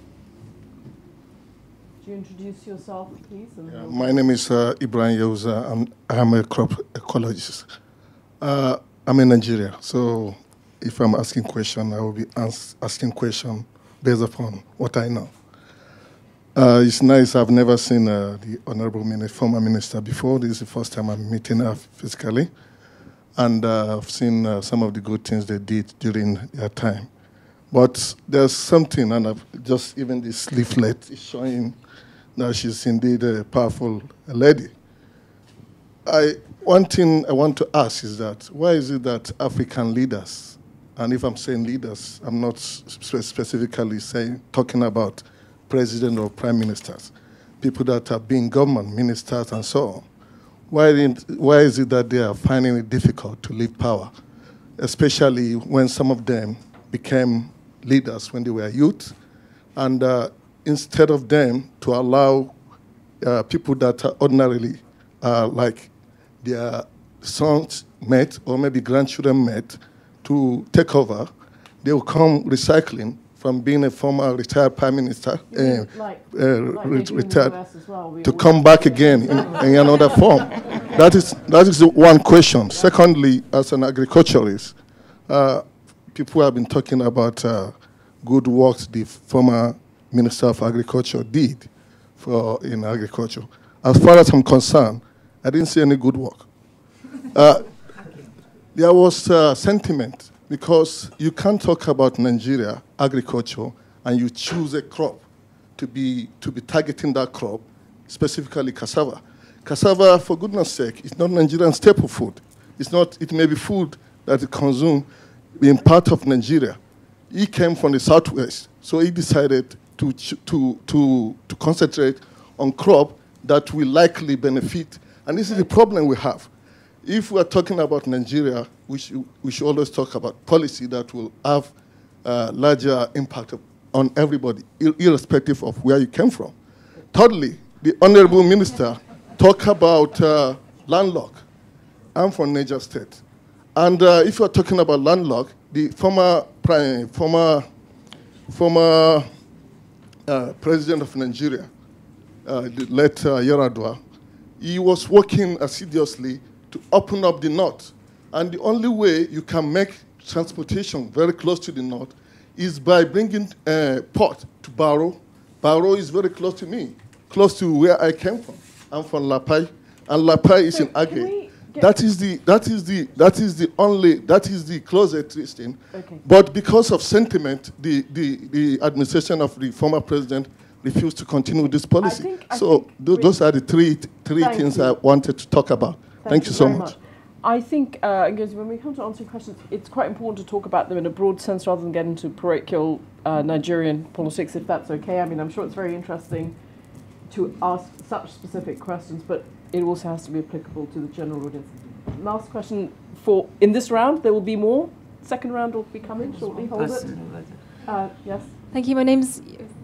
Do you introduce yourself, please? And yeah, my name is uh, Ibrahim Yauza. I'm I'm a crop ecologist. Uh, I'm in Nigeria, so. If I'm asking question, I will be asking question based upon what I know. Uh, it's nice. I've never seen uh, the Honorable Minister, former Minister before. This is the first time I'm meeting her physically. And uh, I've seen uh, some of the good things they did during their time. But there's something, and I've just even this leaflet is showing that she's indeed a powerful lady. I, one thing I want to ask is that, why is it that African leaders, and if I'm saying leaders, I'm not spe specifically saying, talking about president or prime ministers, people that have been government ministers and so on, why, why is it that they are finding it difficult to leave power, especially when some of them became leaders when they were youth, and uh, instead of them to allow uh, people that are ordinarily uh, like their sons met or maybe grandchildren met to take over, they will come recycling from being a former retired prime minister, uh, like, uh, like re retired, well, we to come back again in, in another form. That is, that is the one question. Secondly, as an agriculturalist, uh, people have been talking about uh, good works the former Minister of Agriculture did for in agriculture. As far as I'm concerned, I didn't see any good work. Uh, there was uh, sentiment, because you can't talk about Nigeria agriculture and you choose a crop to be to be targeting that crop, specifically cassava. Cassava, for goodness sake, is not Nigerian staple food. It's not. It may be food that is consumed in part of Nigeria. He came from the southwest, so he decided to to to to concentrate on crop that will likely benefit. And this is the problem we have. If we are talking about Nigeria, we should, we should always talk about policy that will have uh, larger impact on everybody, ir irrespective of where you came from. Thirdly, the Honorable Minister talked about uh, landlock. I'm from Niger State. And uh, if you're talking about landlock, the former, prime, former, former uh, president of Nigeria, uh, the late uh, Yaradua, he was working assiduously to open up the north. And the only way you can make transportation very close to the north is by bringing uh, port to Barrow. Barrow is very close to me, close to where I came from. I'm from Lapai, and Lapai is so in Agay. That is the that is the that is the only that is the closest thing. Okay. But because of sentiment, the, the the administration of the former president refused to continue this policy. I think, I so th those are the three three things you. I wanted to talk about. Thank, Thank you, you so much. much. I think, uh, when we come to answering questions, it's quite important to talk about them in a broad sense rather than get into parochial uh, Nigerian politics, if that's okay. I mean, I'm sure it's very interesting to ask such specific questions, but it also has to be applicable to the general audience. Last question for, in this round, there will be more. Second round will be coming shortly. Hold it. Uh, yes. Thank you. My name's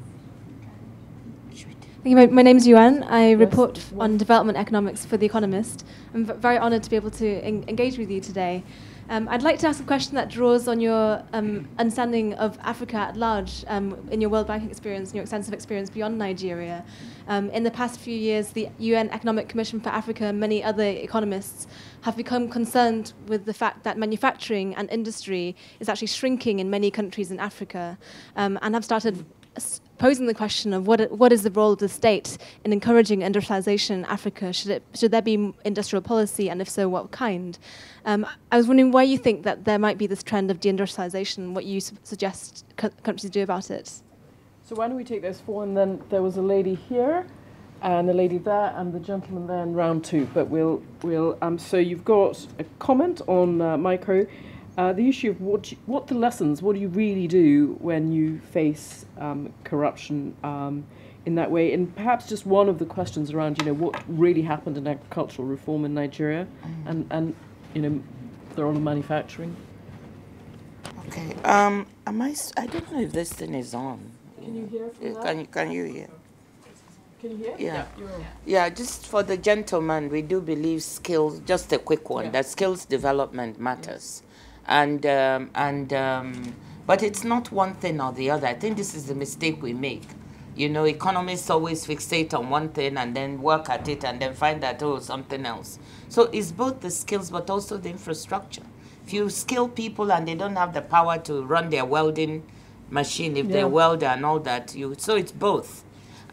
Thank you. My, my name's Yuan. I yes. report on development economics for The Economist. I'm v very honoured to be able to en engage with you today. Um, I'd like to ask a question that draws on your um, understanding of Africa at large um, in your World Bank experience and your extensive experience beyond Nigeria. Um, in the past few years, the U N Economic Commission for Africa and many other economists have become concerned with the fact that manufacturing and industry is actually shrinking in many countries in Africa, um, and have started posing the question of what what is the role of the state in encouraging industrialization in Africa? Should it should there be industrial policy, and if so, what kind? Um, I was wondering why you think that there might be this trend of deindustrialization. What you su suggest co countries do about it? So why don't we take those four, and then there was a lady here, and a lady there, and the gentleman there in round two. But we'll we'll um. So you've got a comment on uh, micro. Uh, the issue of what, you, what the lessons, what do you really do when you face um, corruption um, in that way? And perhaps just one of the questions around, you know, what really happened in agricultural reform in Nigeria mm. and, and, you know, the role of manufacturing. Okay. Um, am I, I don't know if this thing is on. Can you hear from uh, can, you, can you hear? Can you hear? Yeah. Yeah, yeah, just for the gentleman, we do believe skills, just a quick one, yeah. that skills development matters. Yes. And, um, and um, but it's not one thing or the other. I think this is the mistake we make. You know, economists always fixate on one thing and then work at it and then find that, oh, something else. So it's both the skills but also the infrastructure. If you skill people and they don't have the power to run their welding machine, if yeah. they're welder and all that, you, so it's both.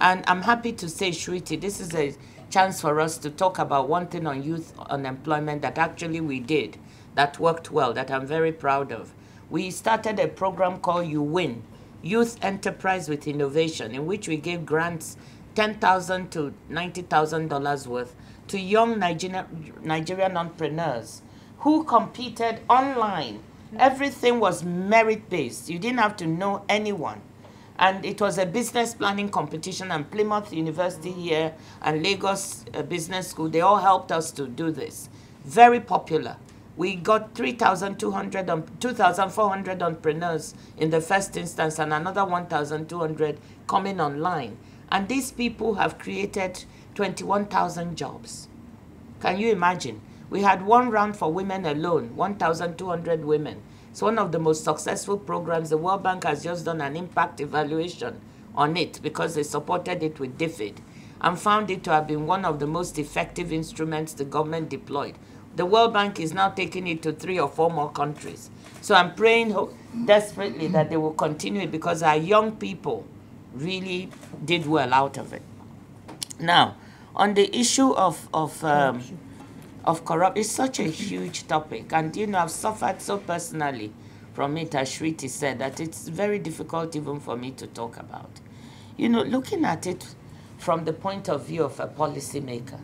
And I'm happy to say, Shriti, this is a chance for us to talk about one thing on youth unemployment that actually we did, that worked well, that I'm very proud of. We started a program called You Win, Youth Enterprise with Innovation, in which we gave grants ten thousand to ninety thousand dollars worth to young Nigerian, Nigerian entrepreneurs who competed online. Everything was merit-based. You didn't have to know anyone. And it was a business planning competition, and Plymouth University here and Lagos uh, Business School, they all helped us to do this. Very popular. We got three thousand two hundred, um, two thousand four hundred entrepreneurs in the first instance and another one thousand two hundred coming online. And these people have created twenty-one thousand jobs. Can you imagine? We had one round for women alone, one thousand two hundred women. It's one of the most successful programs. The World Bank has just done an impact evaluation on it because they supported it with DFID and found it to have been one of the most effective instruments the government deployed. The World Bank is now taking it to three or four more countries. So I'm praying desperately that they will continue it because our young people really did well out of it. Now, on the issue of, of um, of corruption, it's such a huge topic, and you know, I've suffered so personally from it, as Shriti said, that it's very difficult even for me to talk about. You know, looking at it from the point of view of a policymaker,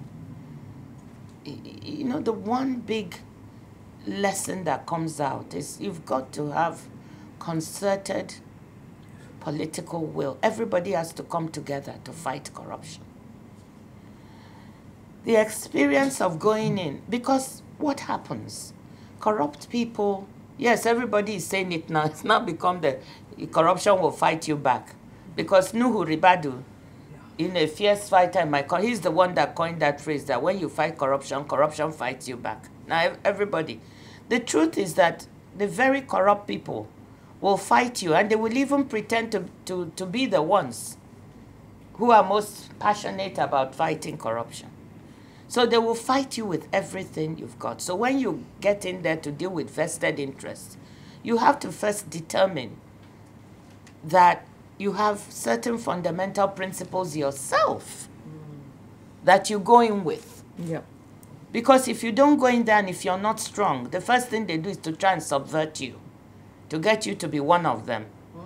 you know, the one big lesson that comes out is you've got to have concerted political will. Everybody has to come together to fight corruption. The experience of going in, because what happens? Corrupt people, yes, everybody is saying it now. It's now become the corruption will fight you back. Because Nuhu Ribadu, in a fierce fighter in my country, he's the one that coined that phrase that when you fight corruption, corruption fights you back. Now, everybody. The truth is that the very corrupt people will fight you, and they will even pretend to, to, to be the ones who are most passionate about fighting corruption. So they will fight you with everything you've got. So when you get in there to deal with vested interests, you have to first determine that you have certain fundamental principles yourself mm. that you go in with. Yep. Because if you don't go in there and if you're not strong, the first thing they do is to try and subvert you, to get you to be one of them. Mm.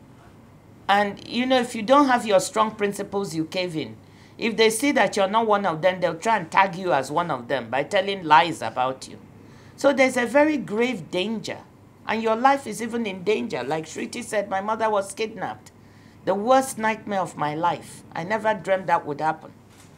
And, you know, if you don't have your strong principles, you cave in. If they see that you're not one of them, they'll try and tag you as one of them by telling lies about you. So there's a very grave danger. And your life is even in danger. Like Shriti said, my mother was kidnapped. The worst nightmare of my life. I never dreamt that would happen.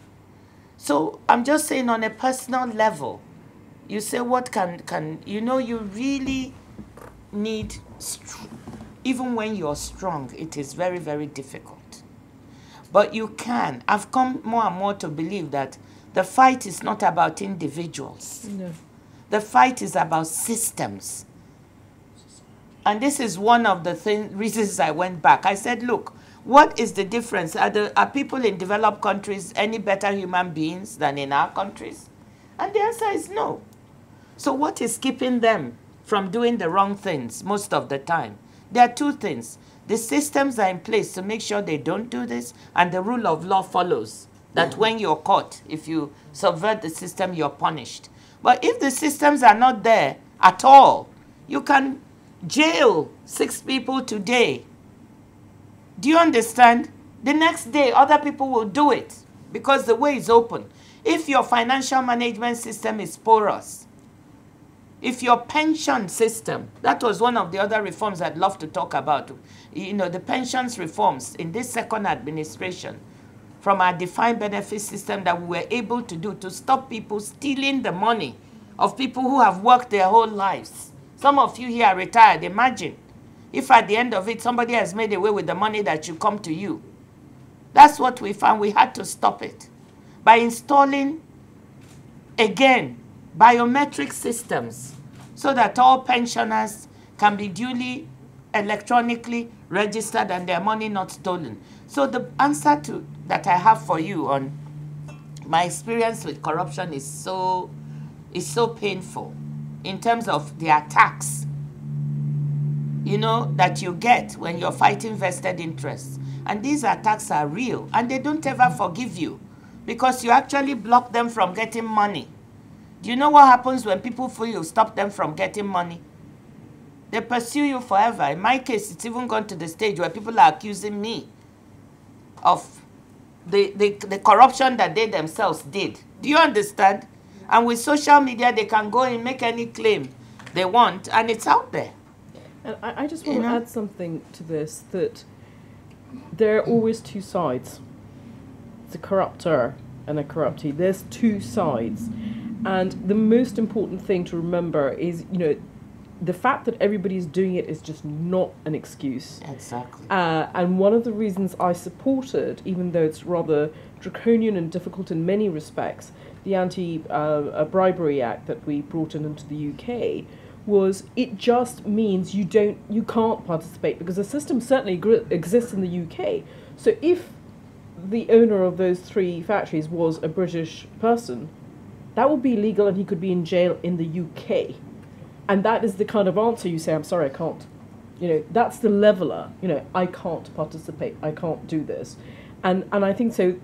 So I'm just saying on a personal level, you say what can, can you know, you really need, even when you're strong, it is very, very difficult. But you can. I've come more and more to believe that the fight is not about individuals. No. The fight is about systems. And this is one of the thing, reasons I went back. I said, look, what is the difference? Are, the, are people in developed countries any better human beings than in our countries? And the answer is no. So what is keeping them from doing the wrong things most of the time? There are two things. The systems are in place to make sure they don't do this, and the rule of law follows. That when you're caught, if you subvert the system, you're punished. But if the systems are not there at all, you can jail six people today. Do you understand? The next day, other people will do it because the way is open. If your financial management system is porous, if your pension system, that was one of the other reforms I'd love to talk about. You know, the pensions reforms in this second administration from our defined benefit system that we were able to do to stop people stealing the money of people who have worked their whole lives. Some of you here are retired. Imagine if at the end of it, somebody has made away with the money that should come to you. That's what we found. We had to stop it by installing, again, biometric systems so that all pensioners can be duly electronically registered and their money not stolen. So the answer to that I have for you on my experience with corruption is so, is so painful in terms of the attacks you know, that you get when you're fighting vested interests. And these attacks are real, and they don't ever forgive you because you actually block them from getting money. Do you know what happens when people feel you stop them from getting money? They pursue you forever. In my case, it's even gone to the stage where people are accusing me of the, the, the corruption that they themselves did. Do you understand? And with social media, they can go and make any claim they want, and it's out there. And I, I just want You to know? add something to this, that there are always two sides. It's a corruptor and a corruptee. There's two sides. And the most important thing to remember is, you know, the fact that everybody's doing it is just not an excuse. Exactly. Uh, and one of the reasons I supported, even though it's rather draconian and difficult in many respects, the Anti-Bribery uh, Act that we brought in into the U K, was it just means you don't, you can't participate, because the system certainly gr- exists in the U K. So if the owner of those three factories was a British person, that would be illegal and he could be in jail in the U K. And that is the kind of answer you say, I'm sorry, I can't. You know, that's the leveler. You know, I can't participate, I can't do this. And and I think so,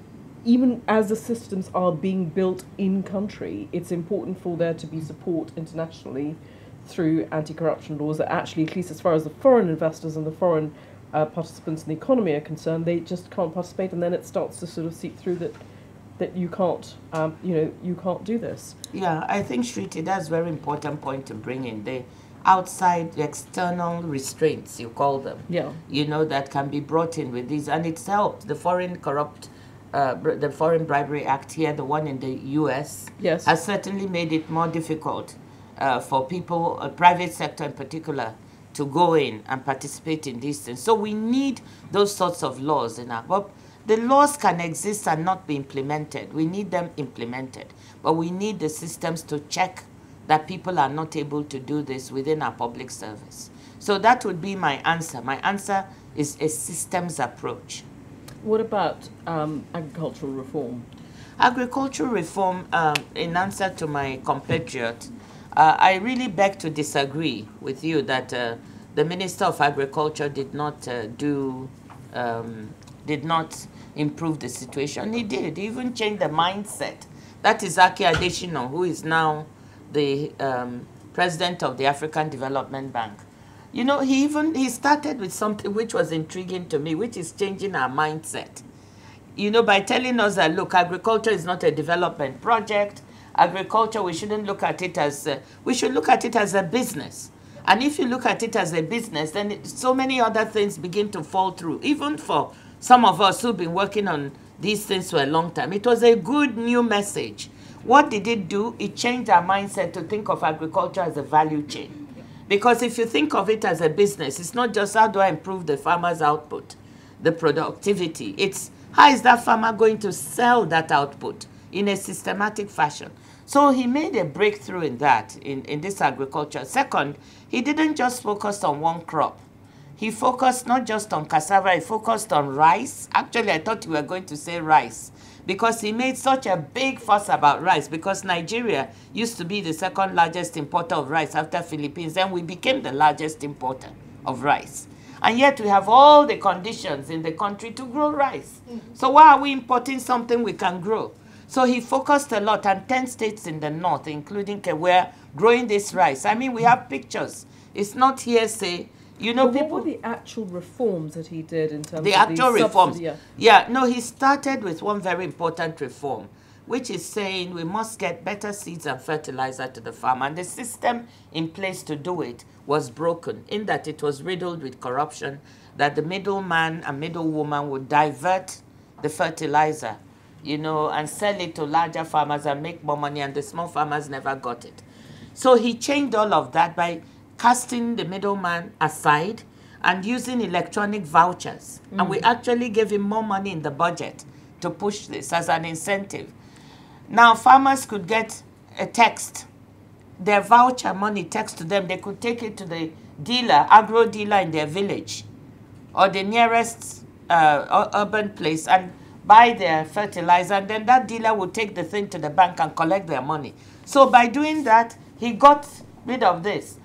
even as the systems are being built in country, it's important for there to be support internationally through anti-corruption laws that actually, at least as far as the foreign investors and the foreign uh, participants in the economy are concerned, they just can't participate, and then it starts to sort of seep through that that you can't, um, you know, you can't do this. Yeah, I think, Shriti, that's a very important point to bring in. The outside, the external restraints, you call them, Yeah. you know, that can be brought in with these. And it's helped. The Foreign Corrupt, uh, br- the Foreign Bribery Act here, the one in the U S, Yes. has certainly made it more difficult uh, for people, uh, private sector in particular, to go in and participate in these things. So we need those sorts of laws in our... But the laws can exist and not be implemented. We need them implemented. But we need the systems to check that people are not able to do this within our public service. So that would be my answer. My answer is a systems approach. What about um, agricultural reform? Agricultural reform, um, in answer to my compatriot, uh, I really beg to disagree with you that uh, the Minister of Agriculture did not uh, do, um, did not improve the situation. He did. He even changed the mindset. That is Aki Adesina, who is now the um, president of the African Development Bank. You know, he even he started with something which was intriguing to me, which is changing our mindset. You know, by telling us that, look, agriculture is not a development project. Agriculture, we shouldn't look at it as, uh, we should look at it as a business. And if you look at it as a business, then it, so many other things begin to fall through. Even for some of us who've been working on these things for a long time, it was a good new message. What did it do? It changed our mindset to think of agriculture as a value chain. Because if you think of it as a business, it's not just how do I improve the farmer's output, the productivity. It's how is that farmer going to sell that output in a systematic fashion. So he made a breakthrough in that, in, in this agriculture. Second, he didn't just focus on one crop. He focused not just on cassava, he focused on rice. Actually, I thought you were going to say rice, because he made such a big fuss about rice, because Nigeria used to be the second largest importer of rice after Philippines, and we became the largest importer of rice. And yet we have all the conditions in the country to grow rice. Mm-hmm. So why are we importing something we can grow? So he focused a lot, and ten states in the north, including Kenya, growing this rice. I mean, we have pictures. It's not hearsay. You know, but people. What were the actual reforms that he did in terms the of actual the reforms? Yeah. yeah, no, he started with one very important reform, which is saying we must get better seeds and fertilizer to the farmer. And the system in place to do it was broken, in that it was riddled with corruption, that the middleman and middlewoman would divert the fertilizer, you know, and sell it to larger farmers and make more money, and the small farmers never got it. So he changed all of that by casting the middleman aside and using electronic vouchers. Mm. And we actually gave him more money in the budget to push this as an incentive. Now, farmers could get a text, their voucher money text to them. They could take it to the dealer, agro dealer in their village, or the nearest uh, urban place, and buy their fertilizer, and then that dealer would take the thing to the bank and collect their money. So by doing that, he got rid of this.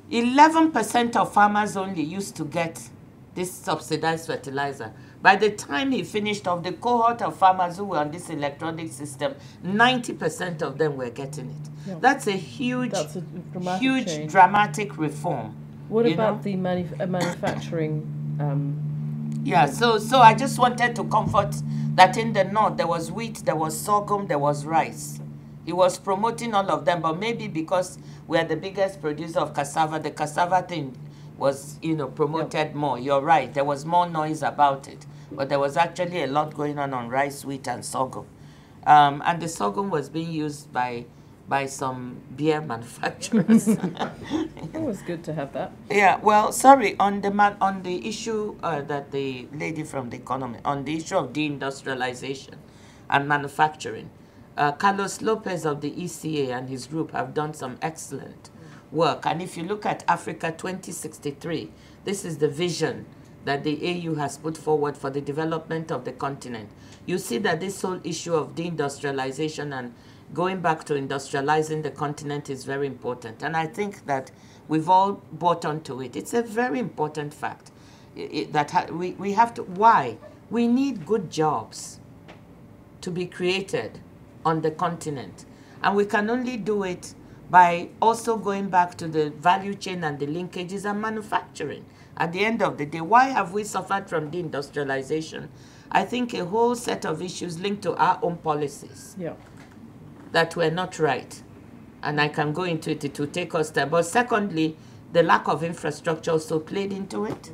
eleven percent of farmers only used to get this subsidized fertilizer. By the time he finished off the cohort of farmers who were on this electronic system, ninety percent of them were getting it. Yeah. That's a huge, That's a dramatic huge change. dramatic reform. What about know? the manu uh, manufacturing? Um, yeah, so, so I just wanted to comfort that in the north there was wheat, there was sorghum, there was rice. He was promoting all of them, but maybe because we are the biggest producer of cassava, the cassava thing was, you know, promoted yep. more. You're right, there was more noise about it, but there was actually a lot going on on rice, wheat, and sorghum. Um, and the sorghum was being used by by some beer manufacturers. It was good to have that. Yeah, well, sorry, on the man, on the issue uh, that the lady from the economy, on the issue of deindustrialization and manufacturing, uh, Carlos Lopez of the E C A and his group have done some excellent work. And if you look at Africa twenty sixty-three, this is the vision that the A U has put forward for the development of the continent. You see that this whole issue of deindustrialization and going back to industrializing the continent is very important. And I think that we've all bought onto it. It's a very important fact it, it, that ha we, we have to, why? We need good jobs to be created on the continent. And we can only do it by also going back to the value chain and the linkages and manufacturing. At the end of the day, why have we suffered from deindustrialization? I think a whole set of issues linked to our own policies. Yeah. That were not right. And I can go into it, it will take us there. But secondly, the lack of infrastructure also played into it.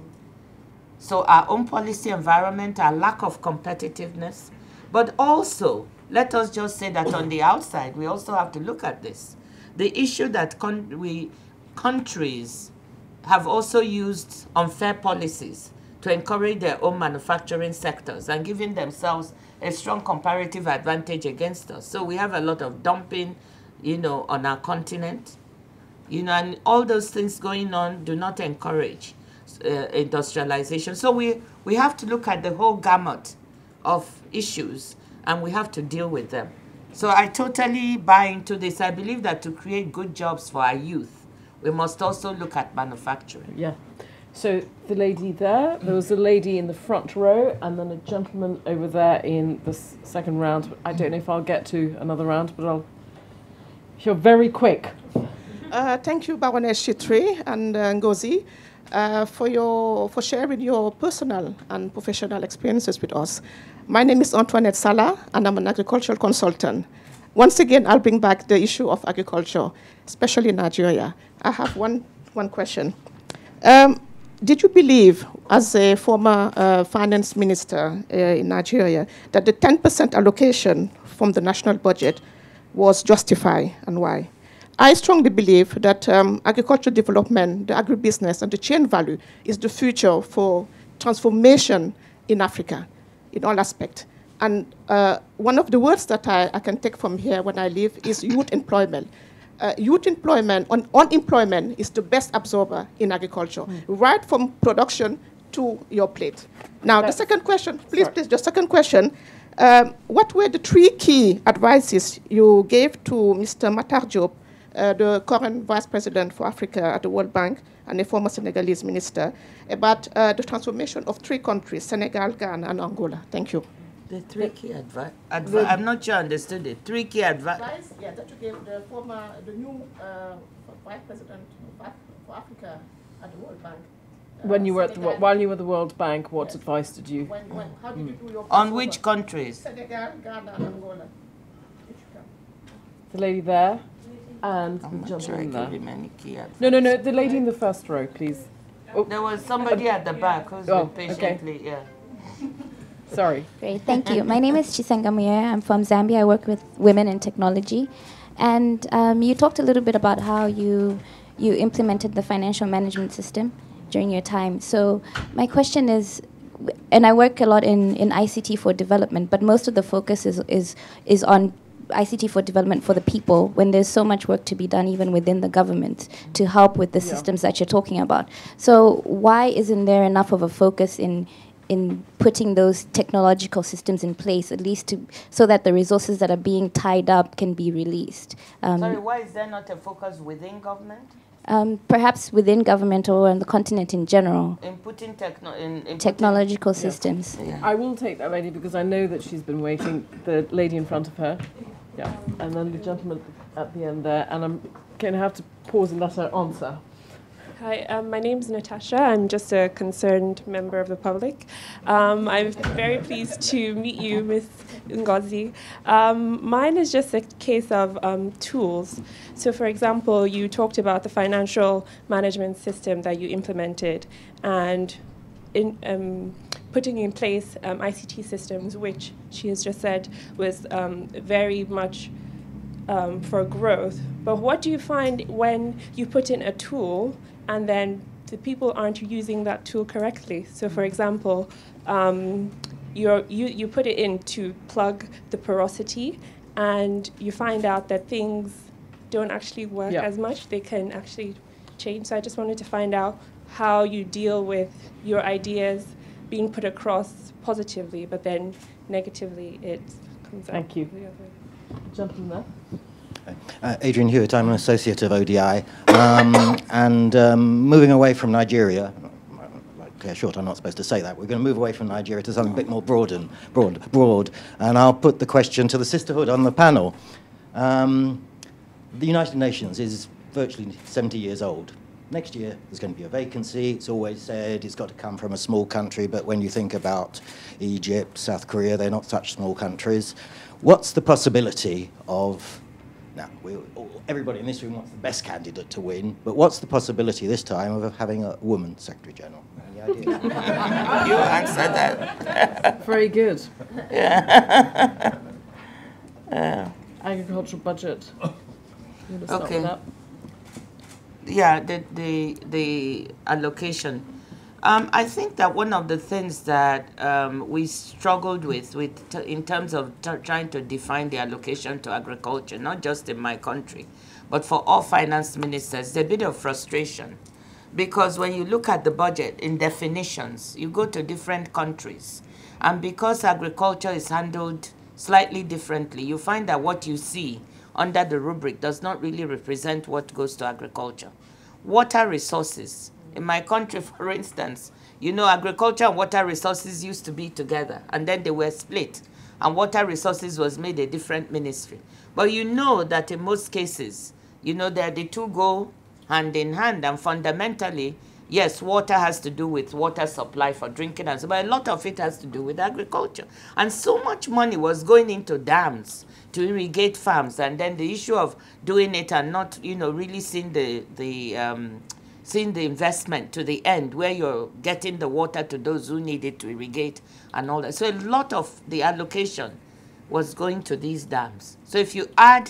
So our own policy environment, our lack of competitiveness, but also, let us just say that on the outside, we also have to look at this. The issue that con we countries have also used unfair policies to encourage their own manufacturing sectors and giving themselves a strong comparative advantage against us. So we have a lot of dumping, you know, on our continent, you know, and all those things going on do not encourage uh, industrialization. So we, we have to look at the whole gamut of issues and we have to deal with them. So I totally buy into this. I believe that to create good jobs for our youth, we must also look at manufacturing. Yeah. So the lady there, there was a lady in the front row and then a gentleman over there in the s second round. I don't know if I'll get to another round, but I'll, if you're very quick. Uh, thank you, Baroness Shriti and uh, Ngozi, uh, for, your, for sharing your personal and professional experiences with us. My name is Antoinette Salah, and I'm an agricultural consultant. Once again, I'll bring back the issue of agriculture, especially in Nigeria. I have one, one question. Um, Did you believe, as a former uh, finance minister uh, in Nigeria, that the ten percent allocation from the national budget was justified, and why? I strongly believe that um, agricultural development, the agribusiness, and the chain value is the future for transformation in Africa, in all aspects. And uh, one of the words that I, I can take from here when I leave is youth employment. Uh, youth employment, un unemployment is the best absorber in agriculture, mm. right from production to your plate. Now, That's, the second question, please, sorry. please, the second question, um, what were the three key advices you gave to Mister Matar Diop, uh, the current Vice President for Africa at the World Bank and a former Senegalese minister, about uh, the transformation of three countries, Senegal, Ghana, and Angola? Thank you. The three key advice. Advi I'm not sure I understood it. Three key advice. Yeah, that you gave the former, the new uh, Vice President for Africa at the World Bank. Uh, when you were at the, while you were at the World Bank, what yes. advice did you? When, when, how did mm. you do your On which countries? Senegal, Ghana, and Angola. The lady there, and I'm the not sure I gentleman gave there. him any key advice. No, no, no. The lady in the first row, please. Oh. There was somebody at the back who's oh, been patiently, okay. yeah. Sorry. Great, thank you. My name is Chisenga Muye. I'm from Zambia. I work with women in technology. And um, you talked a little bit about how you, you implemented the financial management system during your time. So my question is, and I work a lot in, in I C T for development, but most of the focus is, is, is on I C T for development for the people, when there's so much work to be done even within the government to help with the yeah. systems that you're talking about. So why isn't there enough of a focus in in putting those technological systems in place, at least to so that the resources that are being tied up can be released? Um, Sorry, why is there not a focus within government? um, perhaps within government or on the continent in general. In putting techno in, in technological putting, systems. Yeah. I will take that lady because I know that she's been waiting, the lady in front of her. Yeah. And then the gentleman at the end there, and I'm going to have to pause and let her answer. Hi, um, my name is Natasha. I'm just a concerned member of the public. Um, I'm very pleased to meet you, Miz Ngozi. Um, mine is just a case of um, tools. So, for example, you talked about the financial management system that you implemented and in, um, putting in place um, I C T systems, which she has just said was um, very much um, for growth. But what do you find when you put in a tool and then the people aren't using that tool correctly? So, for example, um, you're, you, you put it in to plug the porosity, and you find out that things don't actually work yeah. as much. They can actually change. So I just wanted to find out how you deal with your ideas being put across positively, but then negatively it comes out. Thank you. Gentleman there. Uh, Adrian Hewitt, I'm an associate of O D I, um, and um, moving away from Nigeria, like Claire Short, I'm not supposed to say that, we're going to move away from Nigeria to something a bit more broad, and, broad, broad, and I'll put the question to the sisterhood on the panel. Um, the United Nations is virtually seventy years old. Next year, there's going to be a vacancy. It's always said it's got to come from a small country, but when you think about Egypt, South Korea, they're not such small countries. What's the possibility of, now, we, everybody in this room wants the best candidate to win, but what's the possibility this time of having a woman Secretary General? Any idea? You answered that. Very good. Yeah. uh, Agricultural budget. You want to start okay. with that? Yeah, the, the, the allocation. Um, I think that one of the things that um, we struggled with, with t in terms of t trying to define the allocation to agriculture, not just in my country, but for all finance ministers, there's a bit of frustration. Because when you look at the budget in definitions, you go to different countries. And because agriculture is handled slightly differently, you find that what you see under the rubric does not really represent what goes to agriculture. Water resources. In my country, for instance, you know, agriculture and water resources used to be together, and then they were split, and water resources was made a different ministry. But you know that in most cases, you know, that the two go hand in hand, and fundamentally, yes, water has to do with water supply for drinking, and so, but a lot of it has to do with agriculture. And so much money was going into dams to irrigate farms, and then the issue of doing it and not, you know, really seeing the, the um, seeing the investment to the end, where you're getting the water to those who need it to irrigate and all that. So a lot of the allocation was going to these dams. So if you add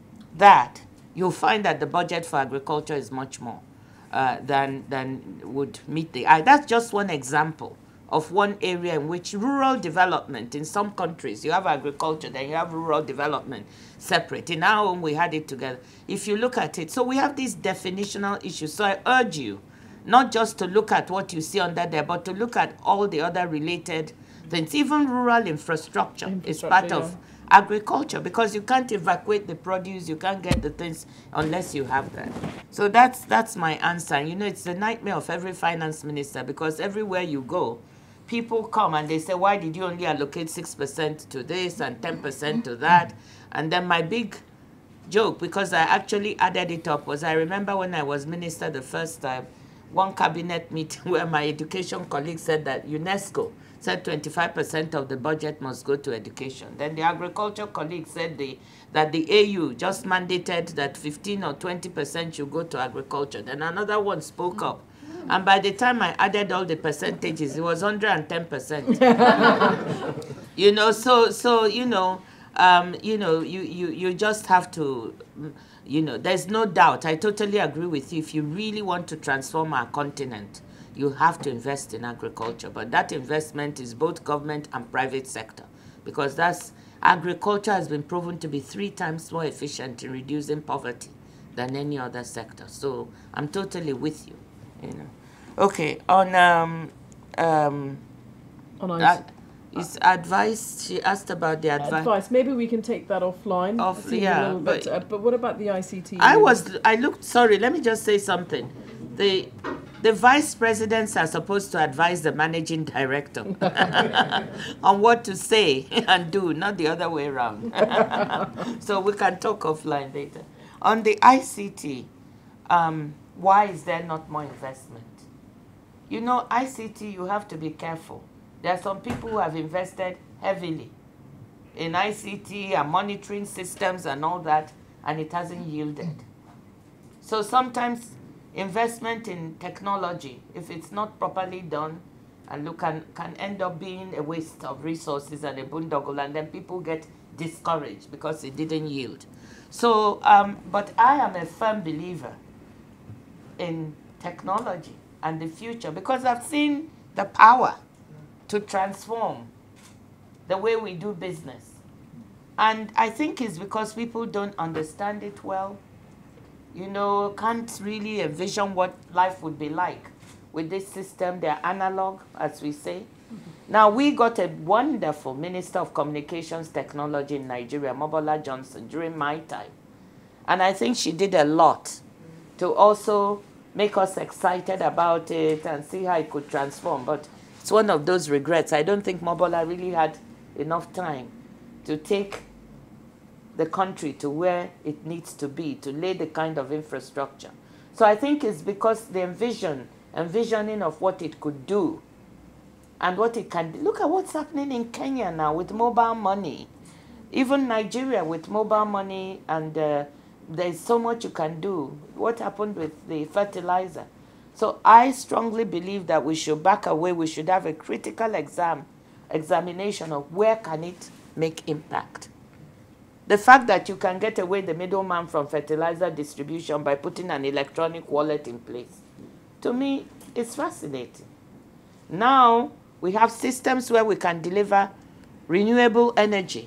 that, you'll find that the budget for agriculture is much more uh, than, than would meet the eye. That's just one example of one area in which rural development, in some countries, you have agriculture, then you have rural development separate. In our own, we had it together. If you look at it, so we have these definitional issues. So I urge you not just to look at what you see under there, but to look at all the other related things. Even rural infrastructure, infrastructure is part yeah. of agriculture, because you can't evacuate the produce, you can't get the things unless you have that. So that's, that's my answer. You know, it's the nightmare of every finance minister, because everywhere you go, people come and they say, why did you only allocate six percent to this and ten percent to that? And then my big joke, because I actually added it up, was I remember when I was minister the first time, one cabinet meeting where my education colleague said that UNESCO said twenty-five percent of the budget must go to education. Then the agriculture colleague said the, that the A U just mandated that fifteen or twenty percent should go to agriculture. Then another one spoke up. And by the time I added all the percentages, it was one hundred ten percent. You know, so, so you know, um, you know, you, you, you just have to, you know, there's no doubt. I totally agree with you. If you really want to transform our continent, you have to invest in agriculture. But that investment is both government and private sector, because that's, agriculture has been proven to be three times more efficient in reducing poverty than any other sector. So I'm totally with you. You know. Okay, on um, um, on uh, Is advice, she asked about the advice. Advice, maybe we can take that offline. Off, See yeah, a little bit, but- uh, but what about the I C T? I was, I looked, sorry, let me just say something. The, the vice presidents are supposed to advise the managing director on what to say and do, not the other way around. So we can talk offline later. On the I C T, um, why is there not more investment? You know, I C T, you have to be careful. There are some people who have invested heavily in I C T and monitoring systems and all that, and it hasn't yielded. So sometimes investment in technology, if it's not properly done, and look, can, can end up being a waste of resources and a boondoggle, and then people get discouraged because it didn't yield. So, um, but I am a firm believer in technology and the future, because I've seen the power to transform the way we do business. And I think it's because people don't understand it well. You know, can't really envision what life would be like with this system. They're analog, as we say. Mm-hmm. Now, we got a wonderful Minister of Communications Technology in Nigeria, Mobola Johnson, during my time. And I think she did a lot to also make us excited about it and see how it could transform. But it's one of those regrets. I don't think Mobola really had enough time to take the country to where it needs to be, to lay the kind of infrastructure. So I think it's because the envision, envisioning of what it could do and what it can do. Look at what's happening in Kenya now with mobile money. Even Nigeria with mobile money, and uh, there's so much you can do. What happened with the fertilizer? So I strongly believe that we should back away. We should have a critical exam, examination of where can it make impact. The fact that you can get away the middleman from fertilizer distribution by putting an electronic wallet in place, to me, it's fascinating. Now, we have systems where we can deliver renewable energy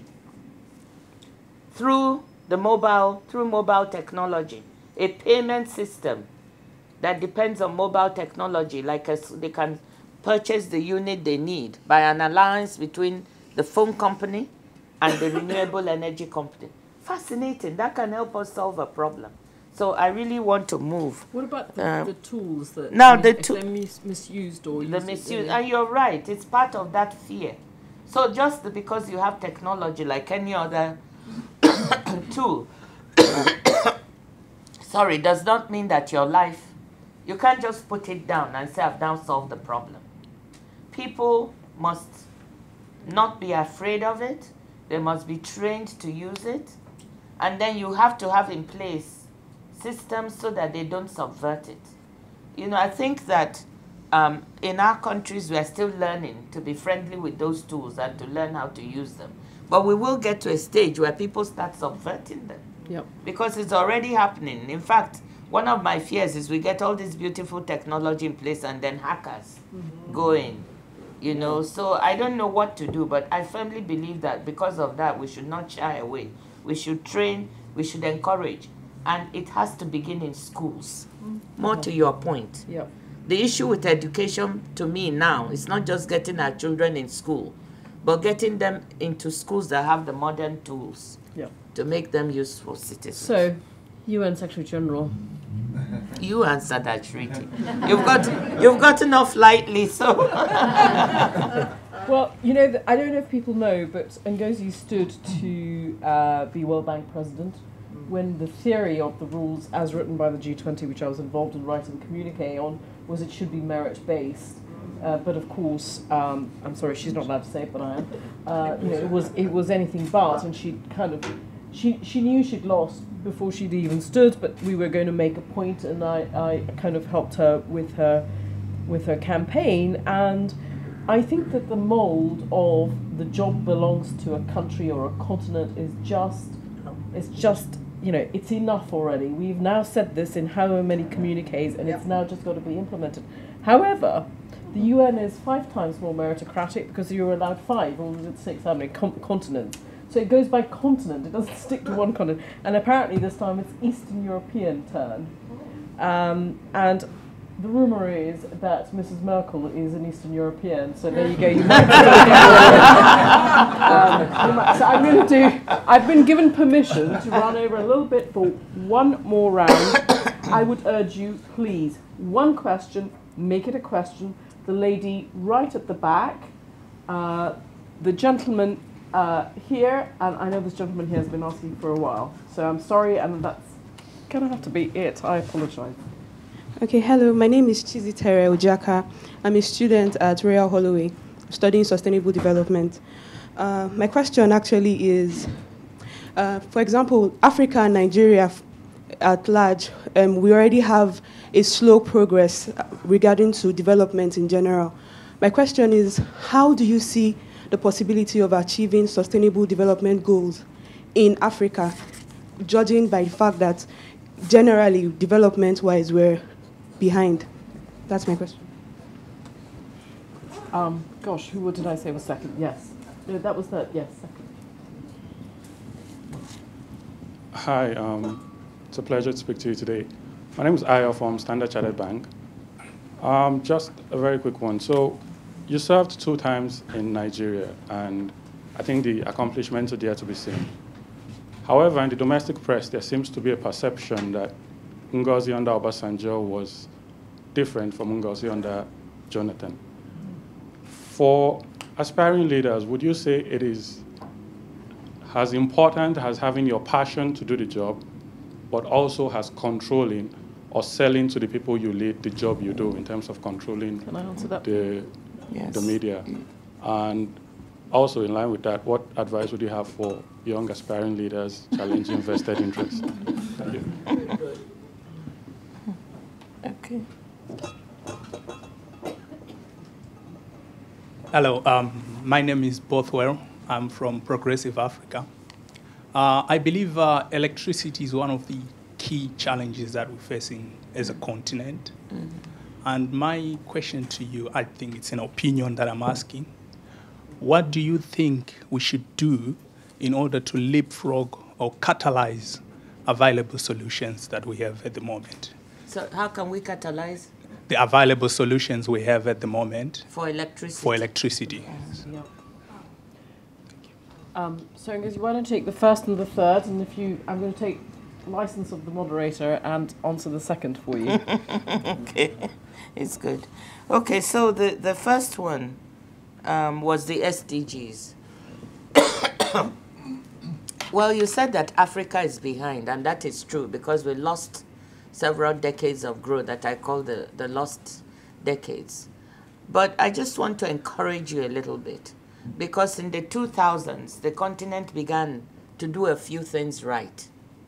through the mobile, through mobile technology, a payment system that depends on mobile technology, like a, they can purchase the unit they need by an alliance between the phone company and the renewable energy company. Fascinating. That can help us solve a problem. So I really want to move. What about the, uh, the tools that now if the to they're mis misused or the used misuse? in- And you're right. It's part of that fear. So just because you have technology like any other tool, sorry, does not mean that your life, you can't just put it down and say, I've now solved the problem. People must not be afraid of it. They must be trained to use it. And then you have to have in place systems so that they don't subvert it. You know, I think that um, in our countries, we are still learning to be friendly with those tools and to learn how to use them. But we will get to a stage where people start subverting them. Yep. Because it's already happening. In fact, one of my fears is we get all this beautiful technology in place and then hackers mm-hmm. go in. You know, so I don't know what to do, but I firmly believe that because of that, we should not shy away. We should train, we should encourage, and it has to begin in schools. Mm-hmm. More to your point. Yep. The issue with education, to me now, is not just getting our children in school, but getting them into schools that have the modern tools yep. to make them useful citizens. So, U N Secretary General. You answer that, Shriti. You've got, you've gotten off lightly, so. Well, you know, I don't know if people know, but Ngozi stood to uh, be World Bank president when the theory of the rules as written by the G twenty, which I was involved in writing a communique on, was it should be merit-based. Uh, but of course, um, I'm sorry, she's not allowed to say it, but I am. Uh, you know, it was it was anything but, and she kind of she she knew she'd lost before she'd even stood. But we were going to make a point, and I, I kind of helped her with her with her campaign. And I think that the mold of the job belongs to a country or a continent is just it's just you know it's enough already. We've now said this in however many communiques, and it's now just got to be implemented. However, the U N is five times more meritocratic because you're allowed five, or was it six, how many, com continents. So it goes by continent, it doesn't stick to one continent. And apparently this time it's Eastern European turn. Um, and the rumor is that Missus Merkel is an Eastern European, so there you go. You might um, you might, so I'm going to do. I've been given permission to run over a little bit for one more round. I would urge you, please, one question. Make it a question. The lady right at the back, uh, the gentleman uh, here, and I know this gentleman here has been asking for a while. So I'm sorry, and that's gonna have to be it. I apologize. Okay, hello, my name is Chizitere Ojaka. I'm a student at Royal Holloway, studying sustainable development. Uh, my question actually is, uh, for example, Africa and Nigeria at large, um, we already have a slow progress regarding to development in general. My question is, how do you see the possibility of achieving sustainable development goals in Africa, judging by the fact that generally, development-wise, we're behind? That's my question. Um, gosh, who what did I say was second? Yes. No, that was third. Yes, second. Hi, um, it's a pleasure to speak to you today. My name is Ayo from Standard Chartered Bank. Um, just a very quick one. So you served two times in Nigeria, and I think the accomplishments are there to be seen. However, in the domestic press, there seems to be a perception that Ngozi under Obasanjo was different from Ngozi under Jonathan. For aspiring leaders, would you say it is as important as having your passion to do the job, but also as controlling or selling to the people you lead the job you do in terms of controlling Can I answer that? the, Yes. the media? And also in line with that, what advice would you have for young aspiring leaders challenging vested interests? Thank you. Okay. Hello, um, my name is Bothwell. I'm from Progressive Africa. Uh, I believe uh, electricity is one of the key challenges that we're facing as a continent. Mm-hmm. And my question to you, I think it's an opinion that I'm asking. What do you think we should do in order to leapfrog or catalyze available solutions that we have at the moment? So how can we catalyze? The available solutions we have at the moment. For electricity? For electricity. Yes. Yep. Um, so Ngozi, why don't you take the first and the third, and if you, I'm going to take license of the moderator and answer the second for you. Okay, it's good. Okay, so the, the first one um, was the S D Gs. Well, you said that Africa is behind, and that is true because we lost several decades of growth that I call the, the lost decades. But I just want to encourage you a little bit, because in the two thousands, the continent began to do a few things right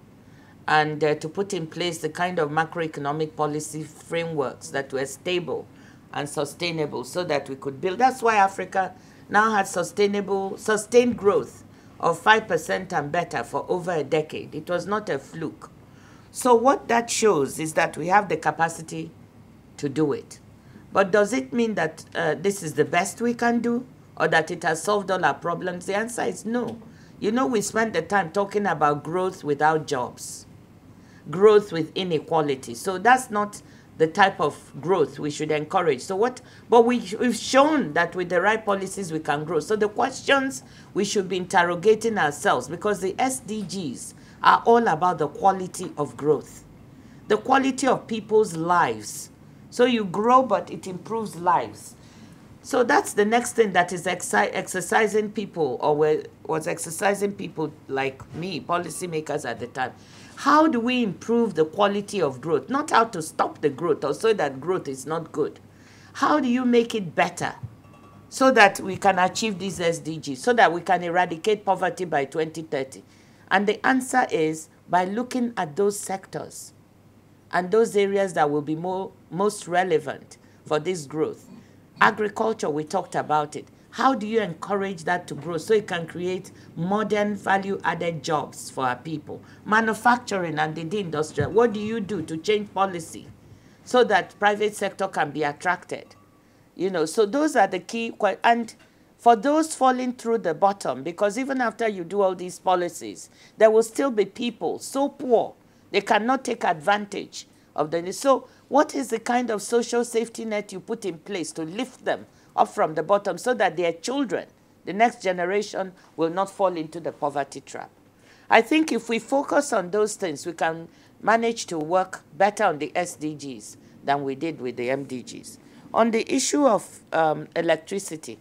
and uh, to put in place the kind of macroeconomic policy frameworks that were stable and sustainable so that we could build. That's why Africa now has sustainable, sustained growth of five percent and better for over a decade. It was not a fluke. So what that shows is that we have the capacity to do it. But does it mean that uh, this is the best we can do, or that it has solved all our problems? The answer is no. You know, we spend the time talking about growth without jobs, growth with inequality. So that's not the type of growth we should encourage. So what, but we, we've shown that with the right policies we can grow. So the questions we should be interrogating ourselves, because the S D Gs are all about the quality of growth, the quality of people's lives. So you grow, but it improves lives. So that's the next thing that is exi exercising people, or was exercising people like me, policymakers at the time. How do we improve the quality of growth? Not how to stop the growth or so that growth is not good. How do you make it better so that we can achieve these S D Gs, so that we can eradicate poverty by twenty thirty? And the answer is by looking at those sectors and those areas that will be more, most relevant for this growth. Agriculture, we talked about it. How do you encourage that to grow so it can create modern value-added jobs for our people? Manufacturing and the industrial, what do you do to change policy so that private sector can be attracted? You know, so those are the key, and for those falling through the bottom, because even after you do all these policies, there will still be people so poor, they cannot take advantage of the, so what is the kind of social safety net you put in place to lift them up from the bottom so that their children, the next generation, will not fall into the poverty trap? I think if we focus on those things, we can manage to work better on the S D Gs than we did with the M D Gs. On the issue of um, electricity,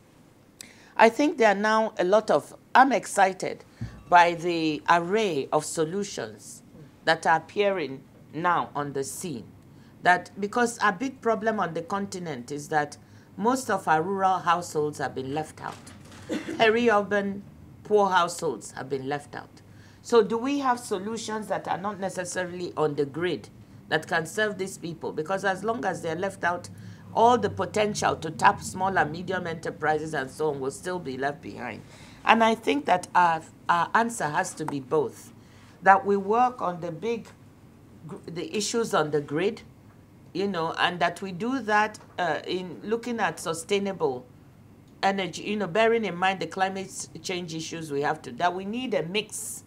I think there are now a lot of, I'm excited by the array of solutions that are appearing now on the scene. That because a big problem on the continent is that most of our rural households have been left out. Peri-urban poor households have been left out. So do we have solutions that are not necessarily on the grid that can serve these people? Because as long as they're left out, all the potential to tap small and medium enterprises and so on will still be left behind. And I think that our, our answer has to be both. That we work on the big, the issues on the grid, you know, and that we do that uh, in looking at sustainable energy, you know, bearing in mind the climate change issues we have to, that we need a mix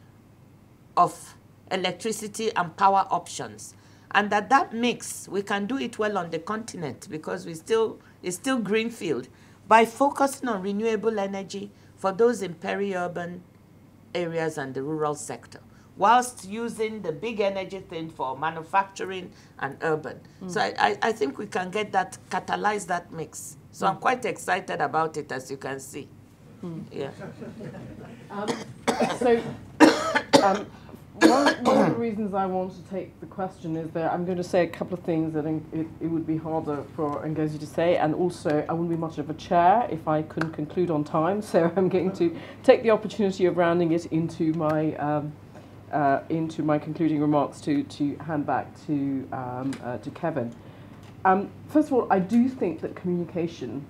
of electricity and power options. And that that mix, we can do it well on the continent because we still, it's still greenfield, by focusing on renewable energy for those in peri-urban areas and the rural sector, whilst using the big energy thing for manufacturing and urban. Mm. So I, I, I think we can get that, catalyze that mix. So mm. I'm quite excited about it, as you can see. Mm. Yeah. Um, so um, one, one of the reasons I want to take the question is that I'm going to say a couple of things that it, it would be harder for Ngozi to say, and also I wouldn't be much of a chair if I couldn't conclude on time. So I'm going to take the opportunity of rounding it into my um, uh, into my concluding remarks to to hand back to um, uh, to Kevin. Um, first of all, I do think that communication,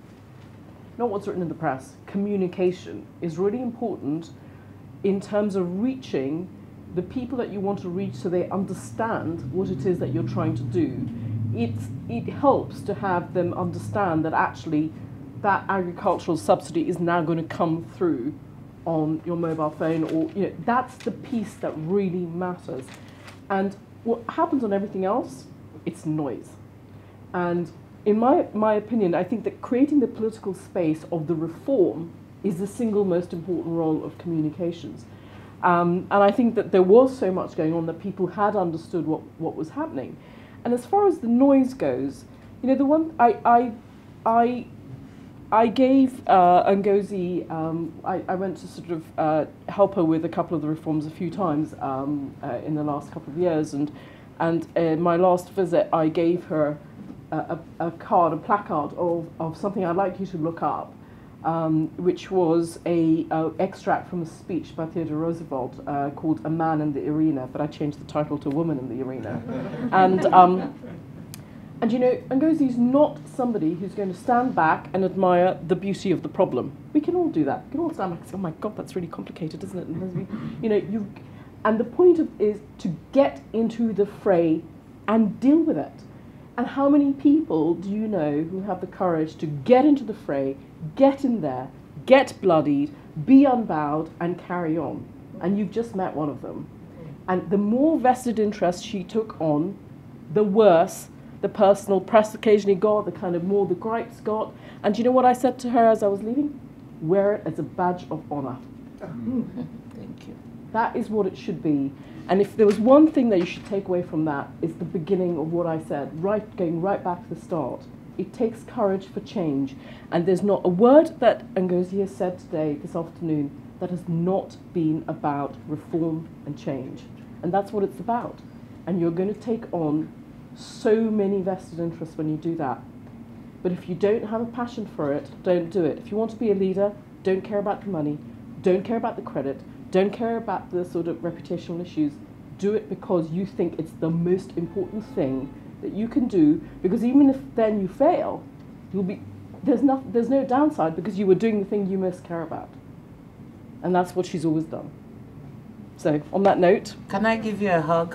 not what's written in the press, communication is really important in terms of reaching the people that you want to reach so they understand what it is that you're trying to do. It's, it helps to have them understand that actually that agricultural subsidy is now going to come through on your mobile phone, or you know, that's the piece that really matters. And what happens on everything else, it's noise. And in my, my opinion, I think that creating the political space of the reform is the single most important role of communications. Um, and I think that there was so much going on that people had understood what, what was happening. And as far as the noise goes, you know, the one I I I, I gave uh, Ngozi, um, I, I went to sort of uh, help her with a couple of the reforms a few times um, uh, in the last couple of years, and and uh, my last visit I gave her a, a, a card, a placard of, of something I'd like you to look up. Um, which was a uh, extract from a speech by Theodore Roosevelt uh, called "A Man in the Arena," but I changed the title to "Woman in the Arena." and um, and you know, Ngozi is not somebody who's going to stand back and admire the beauty of the problem. We can all do that. We can all stand back and say, "Oh my God, that's really complicated, isn't it?" And you know, you. And the point of is to get into the fray and deal with it. And how many people do you know who have the courage to get into the fray, get in there, get bloodied, be unbowed, and carry on? And you've just met one of them. And the more vested interest she took on, the worse the personal press occasionally got, the kind of more the gripes got. And do you know what I said to her as I was leaving? Wear it as a badge of honor. Thank you. That is what it should be. And if there was one thing that you should take away from that, it's the beginning of what I said, right, going right back to the start. It takes courage for change. And there's not a word that Ngozi has said today, this afternoon, that has not been about reform and change. And that's what it's about. And you're going to take on so many vested interests when you do that. But if you don't have a passion for it, don't do it. If you want to be a leader, don't care about the money, don't care about the credit, don't care about the sort of reputational issues. Do it because you think it's the most important thing that you can do, because even if then you fail, you'll be, there's, no, there's no downside because you were doing the thing you most care about. And that's what she's always done. So on that note. Can I give you a hug?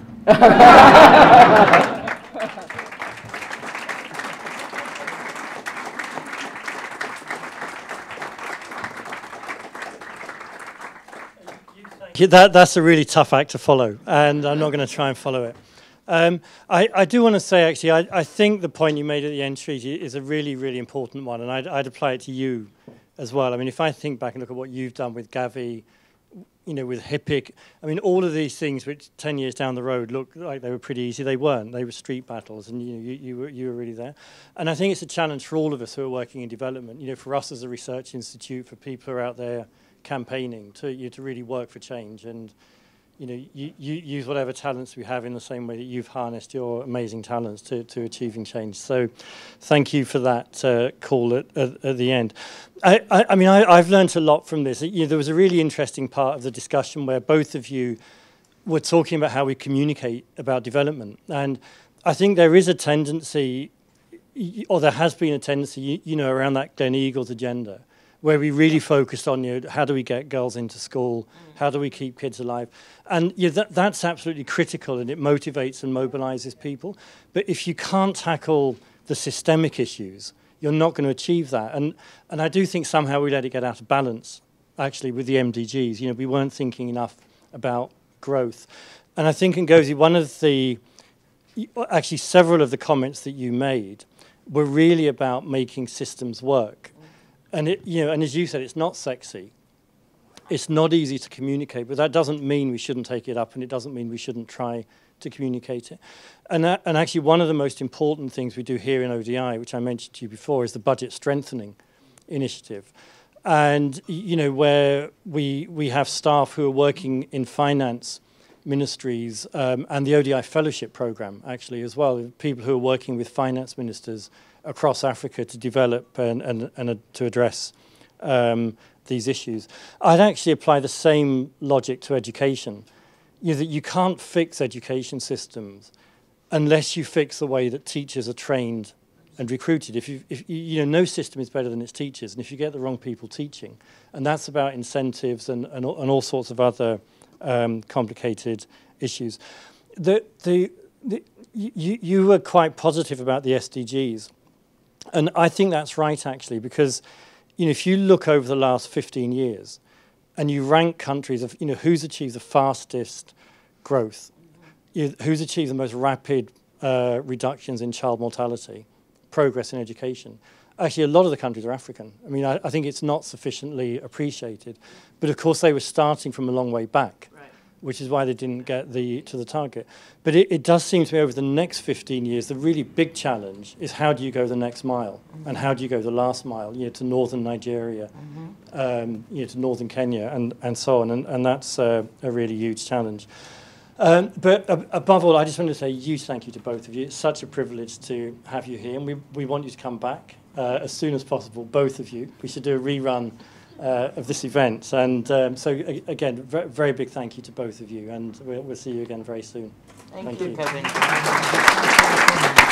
That, that's a really tough act to follow, and I'm not going to try and follow it. Um, I, I do want to say, actually, I, I think the point you made at the end, Shriti, is a really, really important one, and I'd, I'd apply it to you as well. I mean, if I think back and look at what you've done with Gavi, you know, with HIPIC, I mean, all of these things which ten years down the road look like they were pretty easy, they weren't. They were street battles, and you know, you, you, were, you were really there. And I think it's a challenge for all of us who are working in development, you know, for us as a research institute, for people who are out there campaigning, to, you know, to really work for change. And you know, you, you use whatever talents we have in the same way that you've harnessed your amazing talents to, to achieving change. So thank you for that uh, call at, at, at the end. I, I, I mean, I, I've learned a lot from this. You know, there was a really interesting part of the discussion where both of you were talking about how we communicate about development. And I think there is a tendency, or there has been a tendency, you, you know, around that Glen Eagles agenda, where we really focused on, you know, how do we get girls into school? How do we keep kids alive? And you know, that, that's absolutely critical, and it motivates and mobilizes people. But if you can't tackle the systemic issues, you're not going to achieve that. And, and I do think somehow we let it get out of balance, actually, with the M D Gs. You know, we weren't thinking enough about growth. And I think, Ngozi, one of the, actually several of the comments that you made were really about making systems work. And it, you know, and as you said, it's not sexy. It's not easy to communicate, but that doesn't mean we shouldn't take it up, and it doesn't mean we shouldn't try to communicate it. And, that, and actually, one of the most important things we do here in O D I, which I mentioned to you before, is the budget strengthening initiative. And you know, where we we have staff who are working in finance ministries um, and the O D I fellowship program, actually, as well, people who are working with finance ministers across Africa to develop and, and, and uh, to address um, these issues. I'd actually apply the same logic to education. You know, that you can't fix education systems unless you fix the way that teachers are trained and recruited. If you, if, you know, no system is better than its teachers, and if you get the wrong people teaching, and that's about incentives and, and, and all sorts of other um, complicated issues. The, the, the, you, you were quite positive about the S D Gs. And I think that's right, actually, because you know, if you look over the last fifteen years and you rank countries of, you know, who's achieved the fastest growth, you know, who's achieved the most rapid uh, reductions in child mortality, progress in education, actually a lot of the countries are African. I mean, I, I think it's not sufficiently appreciated. But of course, they were starting from a long way back, right, which is why they didn't get the to the target. But it, it does seem to me over the next fifteen years, the really big challenge is how do you go the next mile, mm-hmm, and how do you go the last mile, you know, to northern Nigeria, mm-hmm, um, you know, to northern Kenya, and, and so on. And, and that's uh, a really huge challenge. Um, but uh, above all, I just want to say a huge thank you to both of you. It's such a privilege to have you here, and we, we want you to come back uh, as soon as possible, both of you. We should do a rerun Uh, of this event. And um, so, a again, very, very big thank you to both of you, and we'll, we'll see you again very soon. Thank, thank you, you, Kevin.